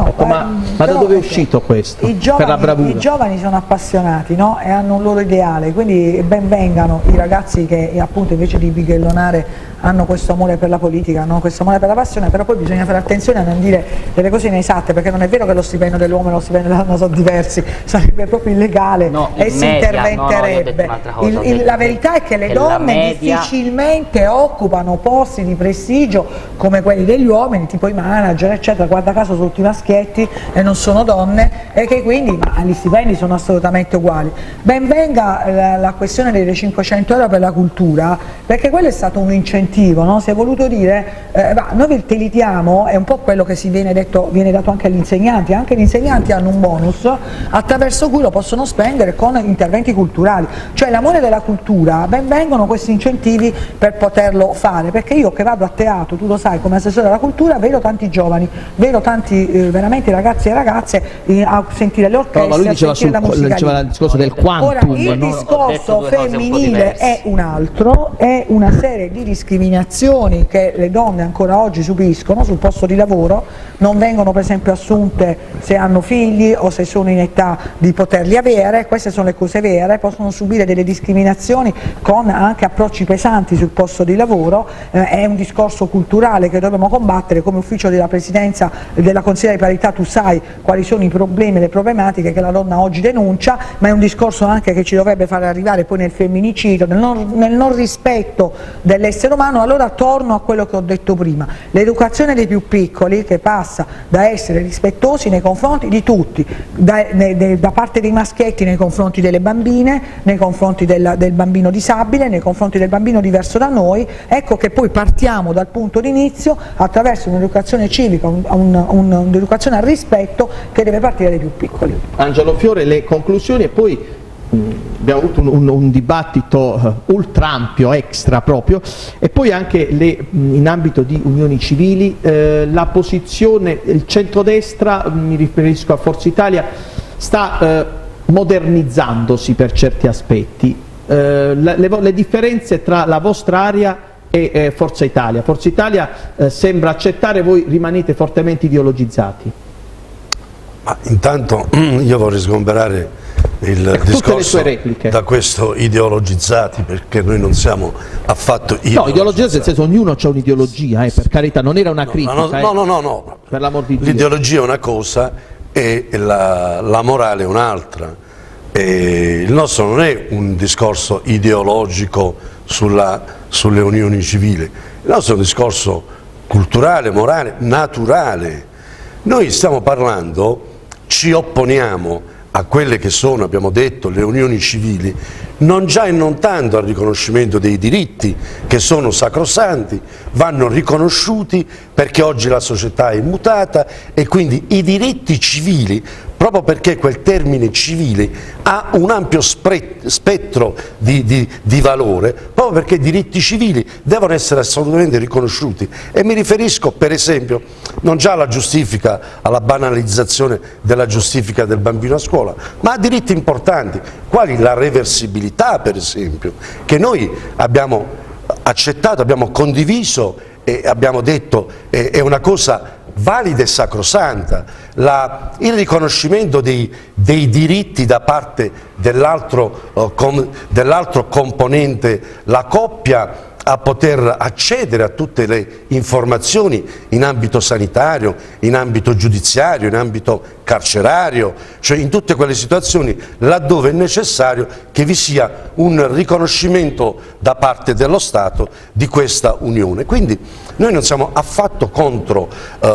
ma da dove è uscito questo? Per la bravura. I giovani sono appassionati, no? E hanno un loro ideale, quindi ben vengano i ragazzi che appunto invece di bighellonare hanno questo amore per la politica, hanno questo amore per la passione, però poi bisogna fare attenzione a non dire delle cose inesatte, perché non è vero che lo stipendio dell'uomo e lo stipendio della donna sono diversi, sarebbe proprio illegale e si interventerebbe. La verità è che le donne difficilmente occupano posti di prestigio come quelli degli uomini, tipo i manager eccetera, guarda caso sono tutti maschietti e non sono donne, e che quindi gli stipendi sono assolutamente uguali. Ben venga la questione dei 500 euro per la cultura, perché quello è stato un incentivo. No? Si è voluto dire noi te li diamo, è un po' quello che viene dato anche agli insegnanti hanno un bonus attraverso cui lo possono spendere con interventi culturali, cioè l'amore della cultura, ben vengono questi incentivi per poterlo fare, perché io che vado a teatro, tu lo sai, come assessore alla cultura, vedo tanti giovani, vedo tanti veramente ragazzi e ragazze a sentire le orchestre, ma lui diceva il discorso del quantum. Ora il discorso femminile è un altro, è una serie di discriminazioni che le donne ancora oggi subiscono sul posto di lavoro, non vengono per esempio assunte se hanno figli o se sono in età di poterli avere, queste sono le cose vere, possono subire delle discriminazioni con anche approcci pesanti sul posto di lavoro, è un discorso culturale che dobbiamo combattere. Come ufficio della presidenza della Consiglio di Parità tu sai quali sono i problemi e le problematiche che la donna oggi denuncia, ma è un discorso anche che ci dovrebbe far arrivare poi nel femminicidio, nel non rispetto dell'essere umano. Allora torno a quello che ho detto prima, l'educazione dei più piccoli, che passa da essere rispettosi nei confronti di tutti, da parte dei maschietti nei confronti delle bambine, nei confronti del bambino disabile, nei confronti del bambino diverso da noi. Ecco che poi partiamo dal punto di inizio attraverso un'educazione civica, un'educazione al rispetto che deve partire dai più piccoli. Angelo Fiore, le conclusioni e poi abbiamo avuto un dibattito ultra ampio, extra proprio, e poi anche in ambito di unioni civili la posizione, il centrodestra, mi riferisco a Forza Italia, sta modernizzandosi per certi aspetti. Le differenze tra la vostra area e Forza Italia. Forza Italia sembra accettare, voi rimanete fortemente ideologizzati. Ma intanto io vorrei sgomberare il discorso da questo ideologizzati, perché noi non siamo affatto ideologizzati. No, ideologizzati nel senso ognuno ha un'ideologia, per carità, non era una critica. No. Per l'amor di Dio. L'ideologia è una cosa e la morale è un'altra. Il nostro non è un discorso ideologico sulle unioni civili, il nostro è un discorso culturale, morale, naturale. Noi stiamo parlando, ci opponiamo a quelle che sono, abbiamo detto, le unioni civili, non già e non tanto al riconoscimento dei diritti che sono sacrosanti, vanno riconosciuti perché oggi la società è mutata e quindi i diritti civili, proprio perché quel termine civile ha un ampio spettro di valore, proprio perché i diritti civili devono essere assolutamente riconosciuti. E mi riferisco per esempio non già alla giustifica, alla banalizzazione della giustifica del bambino a scuola, ma a diritti importanti, quali la reversibilità per esempio, che noi abbiamo accettato, abbiamo condiviso e abbiamo detto è una cosa valida e sacrosanta, il riconoscimento dei diritti da parte dell'altro componente, la coppia, a poter accedere a tutte le informazioni in ambito sanitario, in ambito giudiziario, in ambito carcerario, cioè in tutte quelle situazioni laddove è necessario che vi sia un riconoscimento da parte dello Stato di questa unione. Quindi noi non siamo affatto contro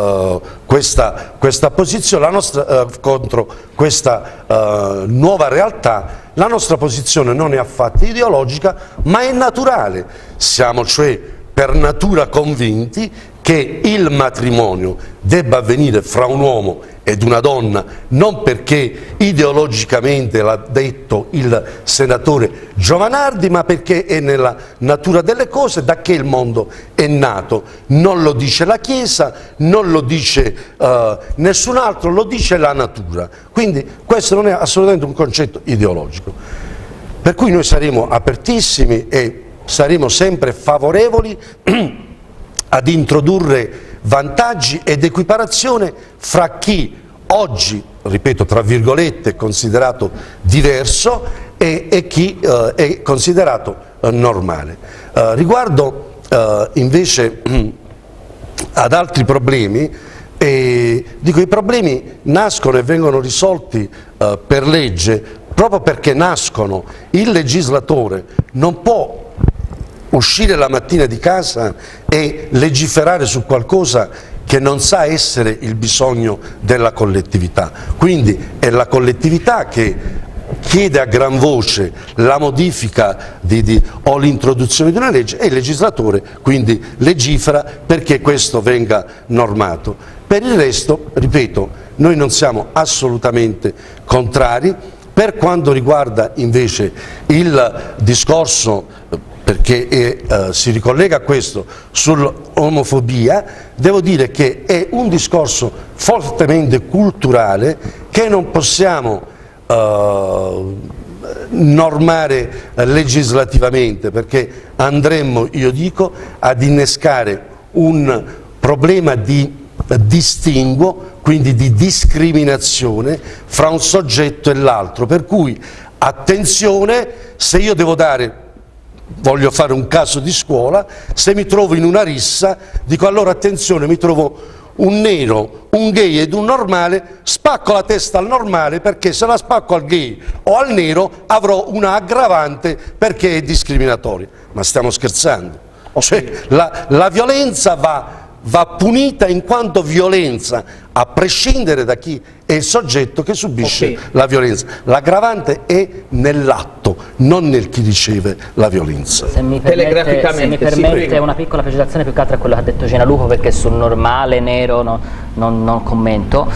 questa posizione, contro questa nuova realtà. La nostra posizione non è affatto ideologica, ma è naturale. Siamo cioè per natura convinti che il matrimonio debba avvenire fra un uomo ed una donna, non perché ideologicamente l'ha detto il senatore Giovanardi, ma perché è nella natura delle cose, da che il mondo è nato. Non lo dice la Chiesa, non lo dice nessun altro, lo dice la natura. Quindi questo non è assolutamente un concetto ideologico. Per cui noi saremo apertissimi e saremo sempre favorevoli ad introdurre vantaggi ed equiparazione fra chi oggi, ripeto tra virgolette, è considerato diverso e chi è considerato normale. Riguardo invece ad altri problemi, dico i problemi nascono e vengono risolti per legge proprio perché nascono. Il legislatore non può uscire la mattina di casa e legiferare su qualcosa che non sa essere il bisogno della collettività. Quindi è la collettività che chiede a gran voce la modifica o l'introduzione di una legge e il legislatore quindi legifera perché questo venga normato. Per il resto, ripeto, noi non siamo assolutamente contrari. Per quanto riguarda invece il discorso, perché si ricollega a questo, sull'omofobia, devo dire che è un discorso fortemente culturale che non possiamo normare legislativamente, perché andremmo, io dico, ad innescare un problema di distinguo, quindi di discriminazione fra un soggetto e l'altro, per cui attenzione, se io devo voglio fare un caso di scuola, se mi trovo in una rissa, dico allora attenzione, mi trovo un nero, un gay ed un normale, spacco la testa al normale perché se la spacco al gay o al nero avrò una aggravante perché è discriminatoria. Ma stiamo scherzando? Cioè, la violenza va punita in quanto violenza, a prescindere da chi è il soggetto che subisce la violenza. L'aggravante è nell'atto, non nel chi riceve la violenza. Se mi permette una piccola precisazione più che altro a quello che ha detto Gianluca, perché sul normale nero non commento.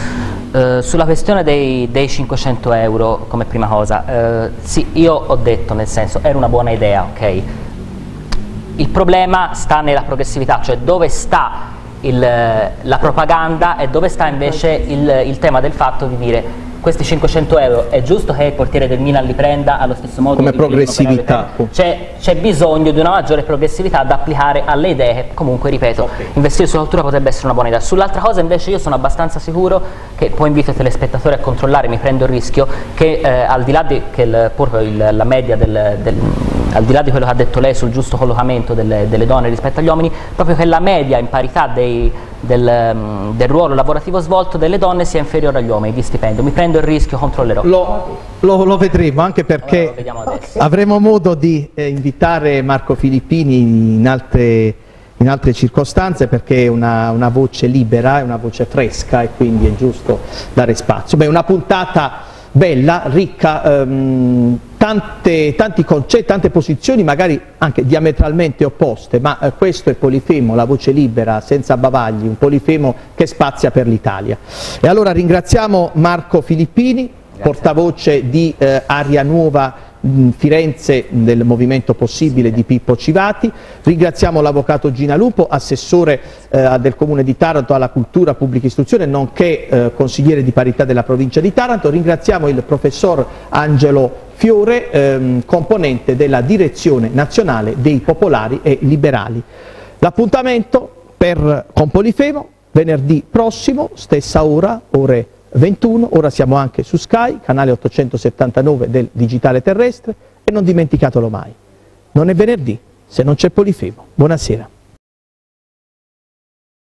Sulla questione dei 500 euro come prima cosa, sì, io ho detto, nel senso, era una buona idea, ok? Il problema sta nella progressività, cioè dove sta la propaganda e dove sta invece il tema del fatto di dire questi 500 euro è giusto che il portiere del Milan li prenda allo stesso modo come progressività. C'è bisogno di una maggiore progressività da applicare alle idee che comunque, ripeto, investire sulla cultura potrebbe essere una buona idea. Sull'altra cosa invece io sono abbastanza sicuro che, poi invito i telespettatori a controllare, mi prendo il rischio che al di là di che la media al di là di quello che ha detto lei sul giusto collocamento delle donne rispetto agli uomini, proprio che la media in parità del ruolo lavorativo svolto delle donne sia inferiore agli uomini di stipendio. Mi prendo il rischio, controllerò. Lo vedremo, anche perché avremo modo di invitare Marco Filippini in altre circostanze, perché è una voce libera, è una voce fresca e quindi è giusto dare spazio. Beh, una puntata bella, ricca, tanti concetti, tante posizioni magari anche diametralmente opposte, ma questo è Polifemo, la voce libera, senza bavagli, un Polifemo che spazia per l'Italia. E allora ringraziamo Marco Filippini, portavoce di Aria Nuova Firenze del Movimento Possibile di Pippo Civati, ringraziamo l'avvocato Gina Lupo, assessore del Comune di Taranto alla cultura, pubblica istruzione, nonché consigliere di parità della provincia di Taranto, ringraziamo il professor Angelo Fiore, componente della direzione nazionale dei Popolari e Liberali. L'appuntamento con Polifemo venerdì prossimo, stessa ora, ore 21, ora siamo anche su Sky, canale 879 del digitale terrestre, e non dimenticatelo mai, non è venerdì se non c'è Polifemo. Buonasera.